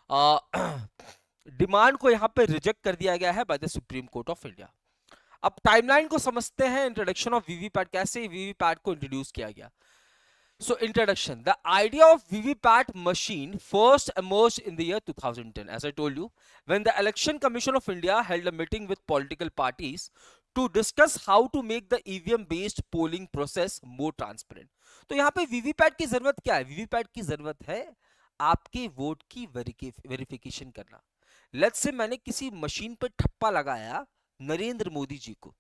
डिमांड को यहां पे रिजेक्ट कर दिया गया है by the supreme Court of India. अब टाइमलाइन को समझते हैं, इंट्रोडक्शन ऑफ वीवीपैट, कैसे वीवीपैट को इंट्रोड्यूस किया गया। So introduction, the idea of VVPAT machine first emerged in the year two thousand ten, as I told you, when the Election Commission of India held a meeting with political parties to discuss how to make the EVM based polling process more transparent. तो यहाँ पे VVPAT की जरूरत क्या है, VVPAT की जरूरत है आपके वोट की वेरिफिकेशन करना। लेट्स से मैंने किसी मशीन पर ठप्पा लगाया नरेंद्र मोदी जी को,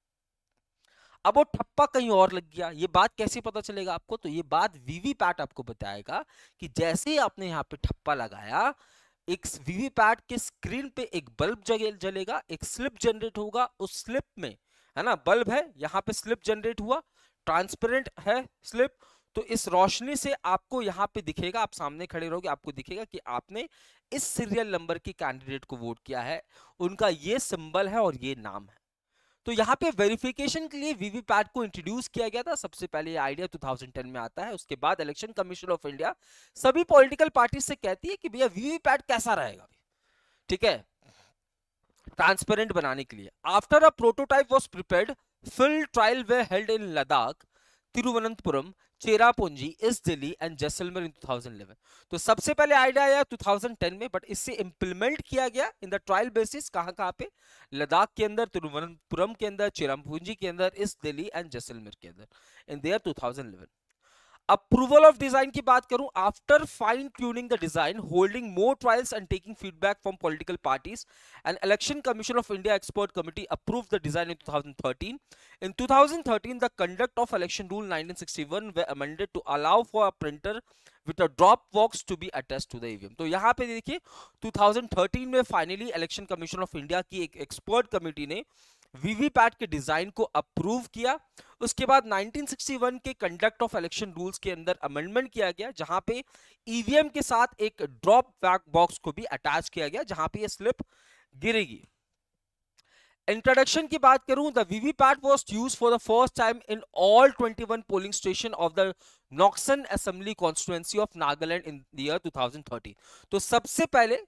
अब वो ठप्पा कहीं और लग गया, ये बात कैसे पता चलेगा आपको, तो ये बात वीवीपैट आपको बताएगा कि जैसे ही आपने यहाँ पे ठप्पा लगाया, एक वीवीपैट के स्क्रीन पे एक बल्ब जलेगा, एक स्लिप जनरेट होगा, उस स्लिप में, है ना, बल्ब है, यहाँ पे स्लिप जनरेट हुआ, ट्रांसपेरेंट है स्लिप, तो इस रोशनी से आपको यहाँ पे दिखेगा, आप सामने खड़े रहोगे, आपको दिखेगा कि आपने इस सीरियल नंबर के कैंडिडेट को वोट किया है, उनका ये सिंबल है और ये नाम है। तो यहाँ पे वेरिफिकेशन के लिए वीवीपैट को इंट्रोड्यूस किया गया था। सबसे पहले ये आइडिया टू थाउजेंड टेन में आता है। उसके बाद इलेक्शन कमीशन ऑफ इंडिया सभी पॉलिटिकल पार्टी से कहती है कि भैया वीवीपैट कैसा रहेगा, ठीक है, ट्रांसपेरेंट बनाने के लिए। After a prototype was prepared, field trial were held in Ladakh, Thiruvananthapuram, Cherrapunji, East Delhi and Jaisalmer in two thousand eleven. तो सबसे पहले आइडिया आया टू थाउजेंड टेन में, बट इससे इंप्लीमेंट किया गया इन द ट्रायल बेसिस, कहां कहां पे, लद्दाख के अंदर, तिरुवनंतपुरम के अंदर, चेरापूंजी के अंदर, ईस्ट दिल्ली एंड जैसलमेर के अंदर in there two thousand eleven. Approval of design की बात करूं, after fine tuning the design, holding more trials and taking feedback from political parties, and Election commission of India expert committee approved the design in two thousand thirteen. In two thousand thirteen, the conduct of election rule nineteen sixty-one were amended to allow for a printer with a drop box to be attached to the EVM. तो यहाँ पे देखिए two thousand thirteen में finally Election commission of India की एक expert committee ने VVPAT के design को अप्रूव किया। उसके बाद नाइनटीन सिक्सटी वन के कंडक्ट ऑफ इलेक्शन रूल्स के अंदर अमेंडमेंट किया गया, जहां पे ईवीएम के साथ एक ड्रॉप बैक बॉक्स को भी अटैच किया गया, जहां पे ये स्लिप गिरेगी। इंट्रोडक्शन की बात करूं, the VVPAT was used for the first time in all twenty one polling station of the Noksen assembly constituency of Nagaland in the year two thousand thirteen. तो सबसे पहले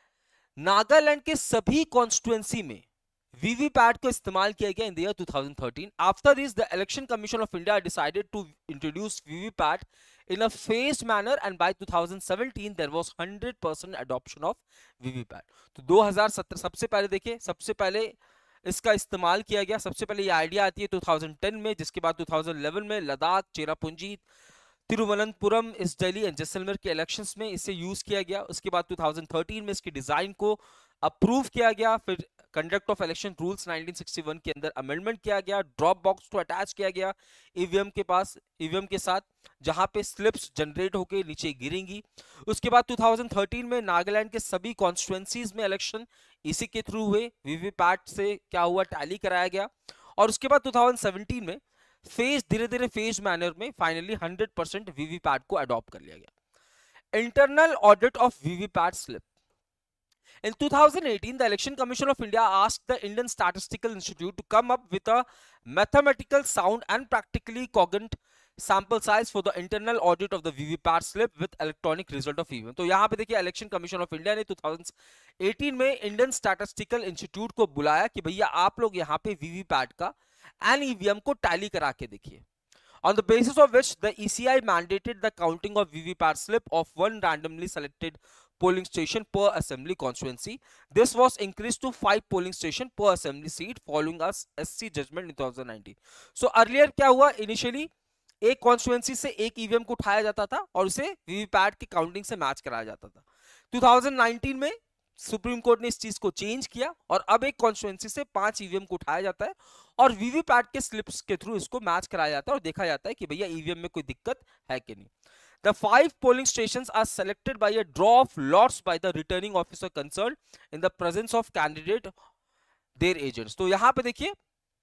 नागालैंड के सभी कॉन्स्टिट्यूएंसी में वीवीपैट को इस्तेमाल किया गया in the year two thousand thirteen. After this the election commission of India decided to introduce VVPAT in a phased manner and by two thousand seventeen there was hundred percent adoption of VVPAT. तो दो हज़ार सत्रह सबसे पहले देखिए, सबसे पहले इसका इस्तेमाल किया गया। सबसे पहले ये आइडिया आती है टू थाउजेंड टेन में, जिसके बाद टू थाउजेंड इलेवन में लद्दाख, चेरापूंजी, तिरुवनंतपुरम, इस दिल्ली एंड जैसलमेर के इलेक्शंस में इसे यूज किया गया। उसके बाद टू थाउजेंड थर्टीन में इसके डिजाइन को अप्रूव किया गया। फिर conduct of election rules nineteen sixty one के अंदर अमेंडमेंट किया गया, ड्रॉप बॉक्स को अटैच किया गया ईवीएम के पास, ईवीएम के साथ, जहां पे स्लिप्स जनरेट होकर नीचे गिरेंगी। उसके बाद टू थाउजेंड थर्टीन में नागालैंड के सभी कॉन्स्टिट्यूएंसीज में इलेक्शन इसी के थ्रू हुए, वीवीपैट से क्या हुआ, टैली कराया गया। और उसके बाद टू थाउजेंड सेवनटीन में फेज धीरे धीरे फेज मैनर में फाइनली हंड्रेड परसेंट वीवीपैट को अडॉप्ट कर लिया गया। Internal audit of VVPAT slip. In two thousand eighteen, the Election Commission of India asked the Indian Statistical Institute to come up with a mathematical sound and practically cogent sample size for the internal audit of the VVPAT slip with electronic result of EVM. तो यहाँ पे देखिए election commission of India ने two thousand eighteen में Indian statistical institute को बुलाया कि भैया आप लोग यहाँ पे वीवीपैट का एंड ईवीएम को टैली करा के देखिए। On the basis of which the E C I mandated the counting of VVPAT slip of one randomly selected polling station per assembly constituency. This was increased to five polling station per assembly seat following us S C judgment in twenty nineteen. So earlier क्या हुआ, initially एक constituency से एक EVM को उठाया जाता था और उसे वीवीपैट की काउंटिंग से मैच कराया जाता था। टू थाउजेंड नाइनटीन में सुप्रीम कोर्ट ने इस चीज को चेंज किया और अब एक कॉन्स्टिट्यूएंसी से पांच ईवीएम को उठाया जाता है और वीवीपैट के स्लिप्स के थ्रू इसको मैच कराया जाता है और देखा जाता है कि भैया ईवीएम में कोई दिक्कत है कि नहीं। The five polling stations are selected by a draw of lots by the returning officer concerned in the presence of candidate, their agents. तो यहाँ पे देखिए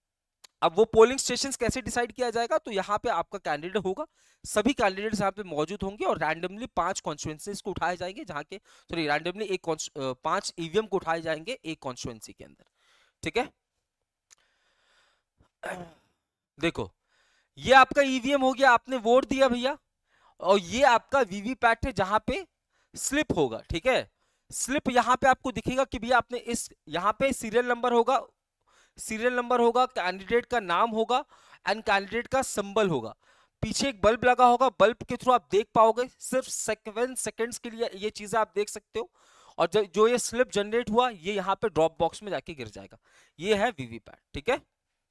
अब वो पोलिंग स्टेशंस कैसे डिसाइड किया जाएगा, तो यहाँ पे आपका कैंडिडेट होगा, सभी कैंडिडेट्स यहाँ पे मौजूद होंगे और रैंडमली पांच कॉन्स्टिट्यूएंसीज को उठाए जाएंगे, जहाँ के सॉरी रैंडमली एक पांच ईवीएम को उठाए जाएंगे एक कॉन्स्टिट्यूएंसी के अंदर। ठीक है, देखो ये आपका ईवीएम हो गया, आपने वोट दिया भैया, और ये आपका वीवीपैट है जहां पे स्लिप होगा। ठीक है, स्लिप यहां पे आपको दिखेगा कि भैया आपने इस यहां पे सीरियल नंबर होगा, सीरियल नंबर होगा, कैंडिडेट का नाम होगा एंड कैंडिडेट का सिंबल होगा, पीछे एक बल्ब लगा होगा, बल्ब के थ्रू आप देख पाओगे, सिर्फ सेवन सेकंड्स के लिए ये चीजें आप देख सकते हो। और जो, जो ये स्लिप जनरेट हुआ ये यहाँ पे ड्रॉप बॉक्स में जाके गिर जाएगा, ये है वीवीपैट। ठीक है,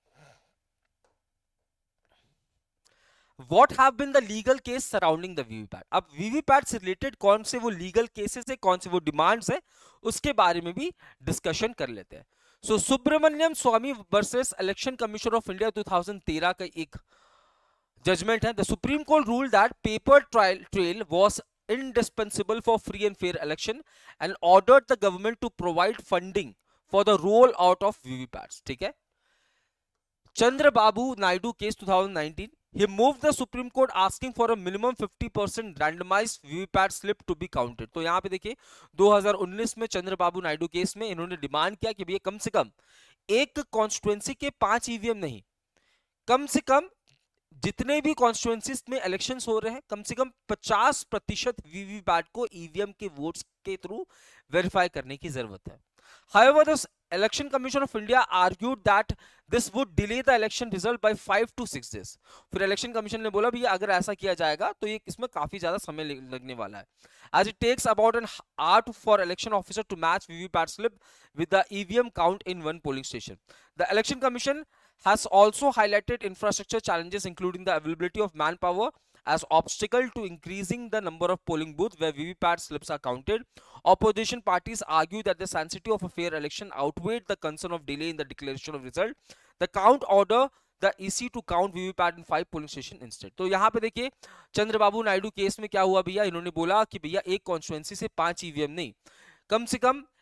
What have been the legal case surrounding the VVPAT? अब वीवीपैट से रिलेटेड कौन से वो लीगल केसेस है, कौन से वो डिमांड्स है, उसके बारे में भी डिस्कशन कर लेते हैं। So Subramanian Swamy versus election commission of India two thousand thirteen का एक जजमेंट है। The supreme court ruled that paper trial trail was indispensable for free and fair election and ordered the government to provide funding for the roll out of VVPATs. ठीक है, Chandrababu Naidu case two thousand nineteen, he moved the Supreme Court asking for a minimum fifty percent randomized VVPAT slip to be counted। तो यहाँ पे देखिए two thousand nineteen में Chandrababu Naidu case में इन्होंने demand किया कि भैया कम से कम एक कॉन्स्टिट्यूएंसी के पांच ईवीएम नहीं, कम से कम जितने भी कॉन्स्टिट्यूएंसीज में इलेक्शंस हो रहे हैं कम से कम पचास प्रतिशत वीवीपैट को ईवीएम के वोट्स के थ्रू वेरीफाई करने की जरूरत है। However, the Election Commission of India argued that this would delay the election result by five to six days. फिर इलेक्शन कमीशन ने बोला भैया अगर ऐसा किया जाएगा तो ये इसमें काफी ज्यादा समय लगने वाला है, as it takes about an hour for election officer to match VVPAT slip with the EVM count in one polling station. The Election Commission has also highlighted infrastructure challenges including the availability of manpower as obstacle to increasing the number of polling booths where VVPAT slips are counted. Opposition parties argue that the sanctity of a fair election outweighed the concern of delay in the declaration of result. The count order the E C to count VVPAT in five polling station instead. तो यहाँ पे देखिए Chandrababu Naidu case में क्या हुआ भैया, इन्होंने बोला कि भैया एक कॉन्स्टिट्यूएंसी से पांच ईवीएम नहीं, कम से कम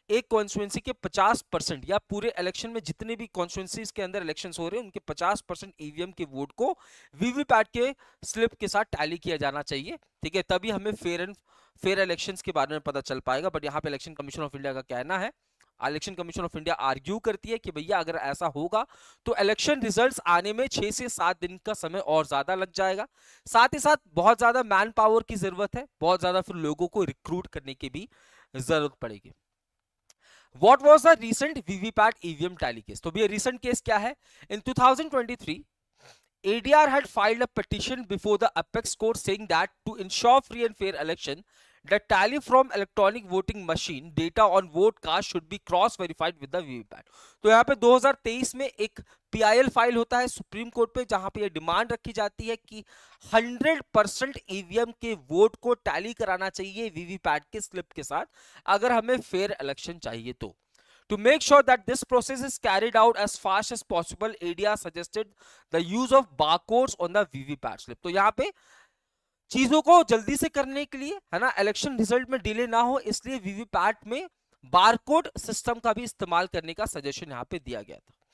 एक कॉन्स्टिट्यूंसी के पचास परसेंट या पूरे इलेक्शन में जितने भी कॉन्स्टिट्यूंसीज के अंदर इलेक्शंस हो रहे हैं उनके पचास परसेंट ईवीएम के वोट को वीवीपैट के स्लिप के साथ टैली किया जाना चाहिए, ठीक है, तभी हमें फेयर एंड फेयर इलेक्शंस के बारे में पता चल पाएगा। बट यहाँ पे इलेक्शन कमीशन ऑफ इंडिया का कहना है, election commission of India argue करती है कि भैया अगर ऐसा होगा तो इलेक्शन रिजल्ट्स आने में छह से सात दिन का समय और ज्यादा लग जाएगा, साथ ही साथ बहुत ज्यादा मैन पावर की जरूरत है, बहुत ज्यादा फिर लोगों को रिक्रूट करने की भी जरूरत पड़ेगी। What was the recent V V P A T E V M tally case? तो भैया recent case क्या है? In two thousand twenty-three, A D R had filed a petition before the apex court saying that to ensure free and fair election, the tally from electronic voting machine data on vote cast should be cross verified with the V V P A T. तो यहाँ पे दो हज़ार तेईस में एक P I L file होता है सुप्रीम कोर्ट पे, जहां पे ये डिमांड रखी जाती है कि हंड्रेड परसेंट ईवीएम के वोट को टैली कराना चाहिए वीवीपैट के स्लिप के साथ अगर हमें फेयर इलेक्शन चाहिए तो। To make sure that this process is carried out as fast as possible, A D R suggested the use of barcodes on the V V P A T slip. तो यहाँ पे चीजों को जल्दी से करने के लिए, है ना, इलेक्शन रिजल्ट में डिले ना हो, इसलिए वीवीपैट में बारकोड सिस्टम का भी इस्तेमाल करने का सजेशन यहाँ पे दिया गया था।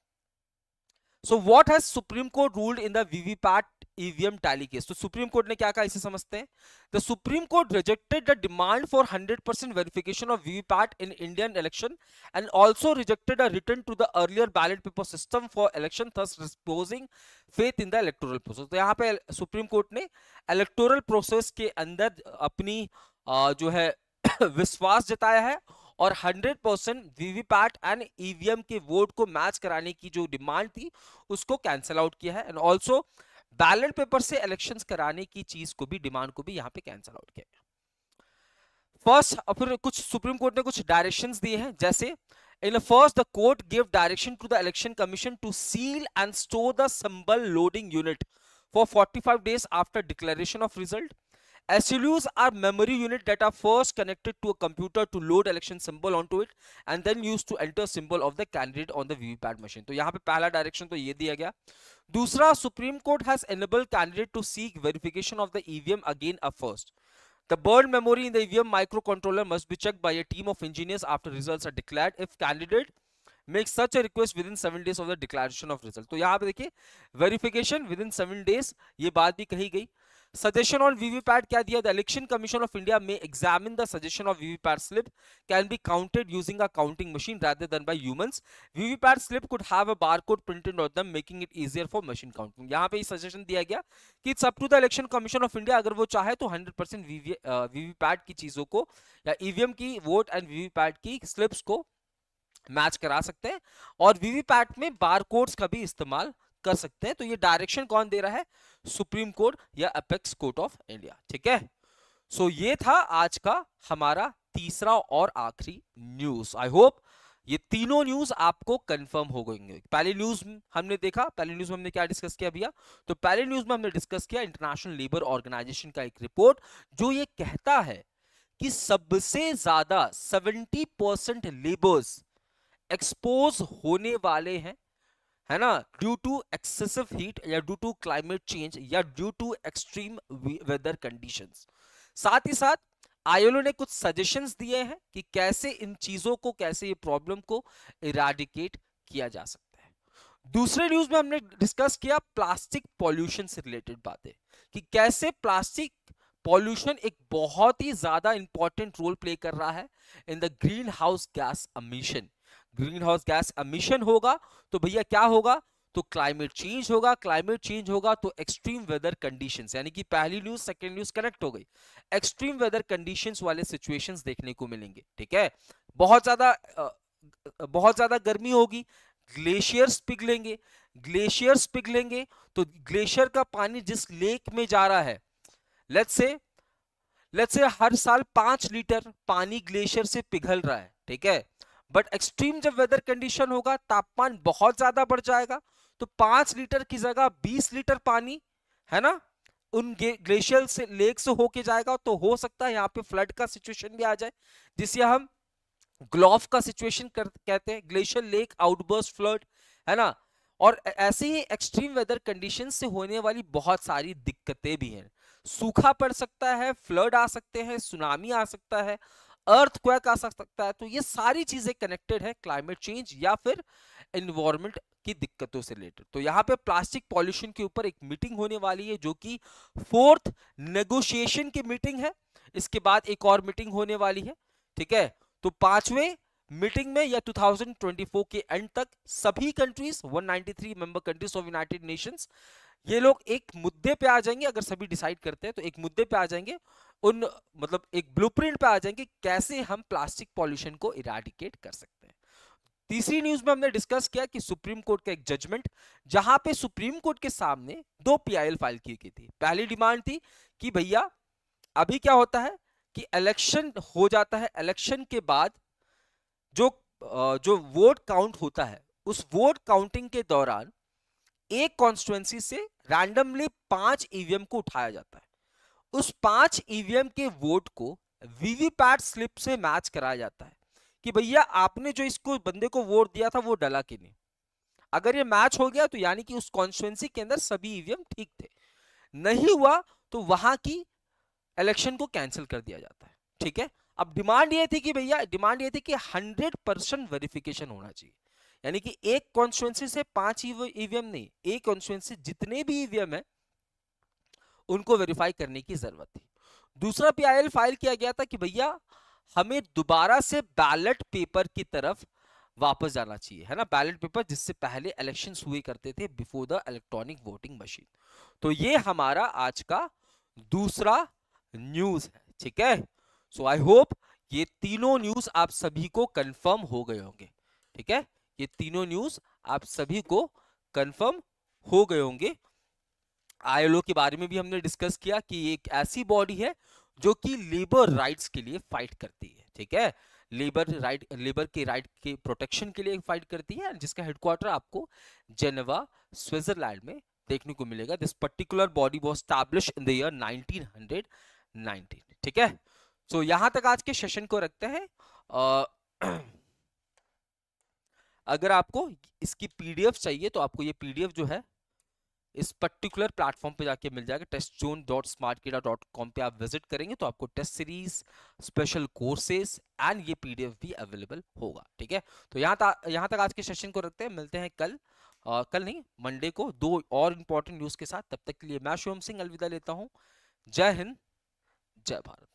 So what has Supreme Court ruled in the V V P A T E V M tally case? तो सुप्रीम कोर्ट ने क्या कहा, इसे समझते हैं। The Supreme Court rejected the demand for one hundred percent verification of V V P A T in Indian election and also rejected a return to the earlier ballot paper system for election, thus reposing faith in the electoral process. तो यहाँ पे supreme court ने electoral process के अंदर अपनी जो है विश्वास जताया है और hundred percent VVPAT and EVM के वोट को मैच कराने की जो डिमांड थी उसको कैंसिल आउट किया है, एंड ऑल्सो बैलेट पेपर से इलेक्शंस कराने की चीज को भी, डिमांड को भी यहाँ पे कैंसिल आउट किया है। फर्स्ट, फिर कुछ सुप्रीम कोर्ट ने कुछ डायरेक्शंस दिए हैं, जैसे in first the court give direction to the election commission to seal and store the symbol loading unit for forty-five days after declaration of result. S L Us are memory unit that are first connected to a computer to load election symbol onto it and then used to enter symbol of the candidate on the V V P A T machine. तो यहाँ पे पहला direction तो ये दिया गया। दूसरा, supreme court has enabled candidate to seek verification of the E V M again at first. The burned memory in the E V M microcontroller must be checked by a team of engineers after results are declared if candidate makes such a request within seven days of the declaration of result. तो यहाँ पे देखिए verification within seven days, ये बात भी कही गई। Suggestion on V V P A T क्या दिया? The Election Commission of India may examine the suggestion of V V P A T slip can be counted using a counting machine rather than by humans. V V P A T slip could have a barcode printed on them, making it easier for machine counting. यहाँ पे ये suggestion दिया गया कि it's up to the Election Commission of India, अगर वो चाहे तो hundred percent V V P A T की चीजों को या E V M की vote and V V P A T की स्लिप्स को मैच करा सकते हैं और V V P A T में बारकोड्स का भी इस्तेमाल कर सकते हैं। तो ये डायरेक्शन कौन दे रहा है? सुप्रीम कोर्ट या अपेक्स कोर्ट ऑफ इंडिया, ठीक है। सो so, ये था आज का हमारा तीसरा और आखिरी न्यूज। आई होप ये तीनों न्यूज आपको कंफर्म हो गएंगे। पहले न्यूज हमने देखा, पहले न्यूज में हमने क्या डिस्कस किया भैया? तो पहले न्यूज में हमने डिस्कस किया इंटरनेशनल लेबर ऑर्गेनाइजेशन का एक रिपोर्ट जो ये कहता है कि सबसे ज्यादा सेवेंटी परसेंट लेबर्स एक्सपोज होने वाले हैं, है ना, ड्यू टू एक्सेसिव हीट या ड्यू टू क्लाइमेट चेंज या due to extreme weather conditions. साथ ही साथ आईएलओ ने कुछ सजेशंस दिए हैं कि कैसे इन चीजों को, कैसे ये प्रॉब्लम को इराडिकेट किया जा सकता है। दूसरे न्यूज में हमने डिस्कस किया प्लास्टिक पॉल्यूशन से रिलेटेड बातें, कि कैसे प्लास्टिक पॉल्यूशन एक बहुत ही ज्यादा इंपॉर्टेंट रोल प्ले कर रहा है in the greenhouse gas emission. Greenhouse gas emission होगा तो भैया क्या होगा? तो क्लाइमेट चेंज होगा, क्लाइमेट चेंज होगा तो एक्सट्रीम वेदर कंडीशंस, यानी कि पहली न्यूज सेकंड न्यूज कनेक्ट हो गई, एक्सट्रीम वेदर कंडीशंस वाले सिचुएशंस देखने को मिलेंगे, ठीक है। बहुत ज्यादा बहुत ज्यादा गर्मी होगी, ग्लेशियर्स पिघलेंगे, ग्लेशियर्स पिघलेंगे तो ग्लेशियर का पानी जिस लेक में जा रहा है, लेट्स से लेट्स से हर साल पांच लीटर पानी ग्लेशियर से पिघल रहा है, ठीक है। बट एक्सट्रीम जब वेदर कंडीशन होगा, तापमान बहुत ज्यादा बढ़ जाएगा तो पांच लीटर की जगह बीस लीटर पानी, है ना, उन ग्लेशियर से लेक से होके जाएगा। तो हो सकता है यहाँ पे फ्लड का सिचुएशन भी आ जाए, जिसे हम ग्लोफ का सिचुएशन कहते हैं, ग्लेशियर लेक आउटबर्स्ट फ्लड, है ना। और ऐसे ही एक्सट्रीम वेदर कंडीशन से होने वाली बहुत सारी दिक्कतें भी हैं। सूखा पड़ सकता है, फ्लड आ सकते हैं, सुनामी आ सकता है, अर्थक्वेक आ सकता है। तो ये सारी चीजें कनेक्टेड है क्लाइमेट चेंज या फिर एनवायरमेंट की दिक्कतों से रिलेटेड। तो यहाँ पे प्लास्टिक पॉल्यूशन के ऊपर एक मीटिंग होने वाली है जो कि फोर्थ नेगोशिएशन की मीटिंग है। इसके बाद एक और मीटिंग होने वाली है, ठीक है। तो पांचवें मीटिंग में या दो हज़ार चौबीस के एंड तक सभी कंट्रीज एक सौ तिरानवे member countries of united nations ये लोग एक मुद्दे पे आ जाएंगे। अगर सभी डिसाइड करते हैं तो एक मुद्दे पे आ जाएंगे, उन मतलब एक ब्लूप्रिंट पे आ जाएंगे कैसे हम प्लास्टिक पॉल्यूशन को इराडिकेट कर सकते हैं। तीसरी न्यूज में हमने डिस्कस किया कि सुप्रीम कोर्ट का एक जजमेंट, जहां पे सुप्रीम कोर्ट के सामने दो पीआईएल फाइल की गई थी। पहली डिमांड थी कि भैया अभी क्या होता है कि इलेक्शन हो जाता है, इलेक्शन के बाद जो जो वोट काउंट होता है उस वोट काउंटिंग के दौरान एक कॉन्स्टिट्यूएंसी से रैंडमली पांच ईवीएम को उठाया जाता है। उस पांच ईवीएम के वोट को वीवीपैट स्लिप से मैच कराया जाता है कि भैया आपने जो इसको बंदे को वोट दिया था वो डला कि नहीं। अगर ये मैच हो गया तो यानी कि उस कॉन्स्टिट्यूएंसी के अंदर सभी ईवीएम ठीक थे, नहीं हुआ तो वहां की इलेक्शन को कैंसिल कर दिया जाता है, ठीक है। अब डिमांड ये थी कि भैया डिमांड ये थी कि हंड्रेड परसेंट वेरिफिकेशन होना चाहिए, यानी कि एक कॉन्स्टिट्यूएंसी से पांच ईवीएम नहीं, एक कॉन्स्टिट्यूएंसी जितने भी ईवीएम है उनको वेरीफाई करने की जरूरत थी। दूसरा पीआईएल फाइल किया गया था कि भैया हमें दोबारा से बैलेट पेपर की तरफ वापस जाना चाहिए, है ना, बैलेट पेपर जिससे पहले इलेक्शंस हुए करते थे before the electronic voting machine. तो ये हमारा आज का दूसरा न्यूज है, ठीक है। सो आई होप ये तीनों न्यूज आप सभी को कंफर्म हो गए होंगे, ठीक है। ये तीनों न्यूज आप सभी को कंफर्म हो गए होंगे। आईएलओ के बारे में भी हमने डिस्कस किया कि एक ऐसी बॉडी है जो कि लेबर राइट्स के लिए फाइट करती है, ठीक है। लेबर राइट लेबर के राइट के प्रोटेक्शन के लिए फाइट करती है, जिसका हेडक्वार्टर आपको जेनेवा स्विट्जरलैंड में देखने को मिलेगा। This particular body was established in the year nineteen nineteen, ठीक है। सो यहां तक आज के सेशन को रखते हैं। uh, अगर आपको इसकी पीडीएफ चाहिए तो आपको ये पीडीएफ जो है इस पर्टिकुलर प्लेटफॉर्म पे जाके मिल जाएगा, test zone dot smart keeda dot com पे आप विजिट करेंगे तो आपको test series, special courses and ये पीडीएफ भी अवेलेबल होगा, ठीक है। तो यहाँ तक यहाँ तक आज के सेशन को रखते हैं, मिलते हैं कल आ, कल नहीं मंडे को दो और इंपॉर्टेंट न्यूज के साथ। तब तक के लिए मैं शुभम सिंह अलविदा लेता हूँ। जय हिंद, जय भारत।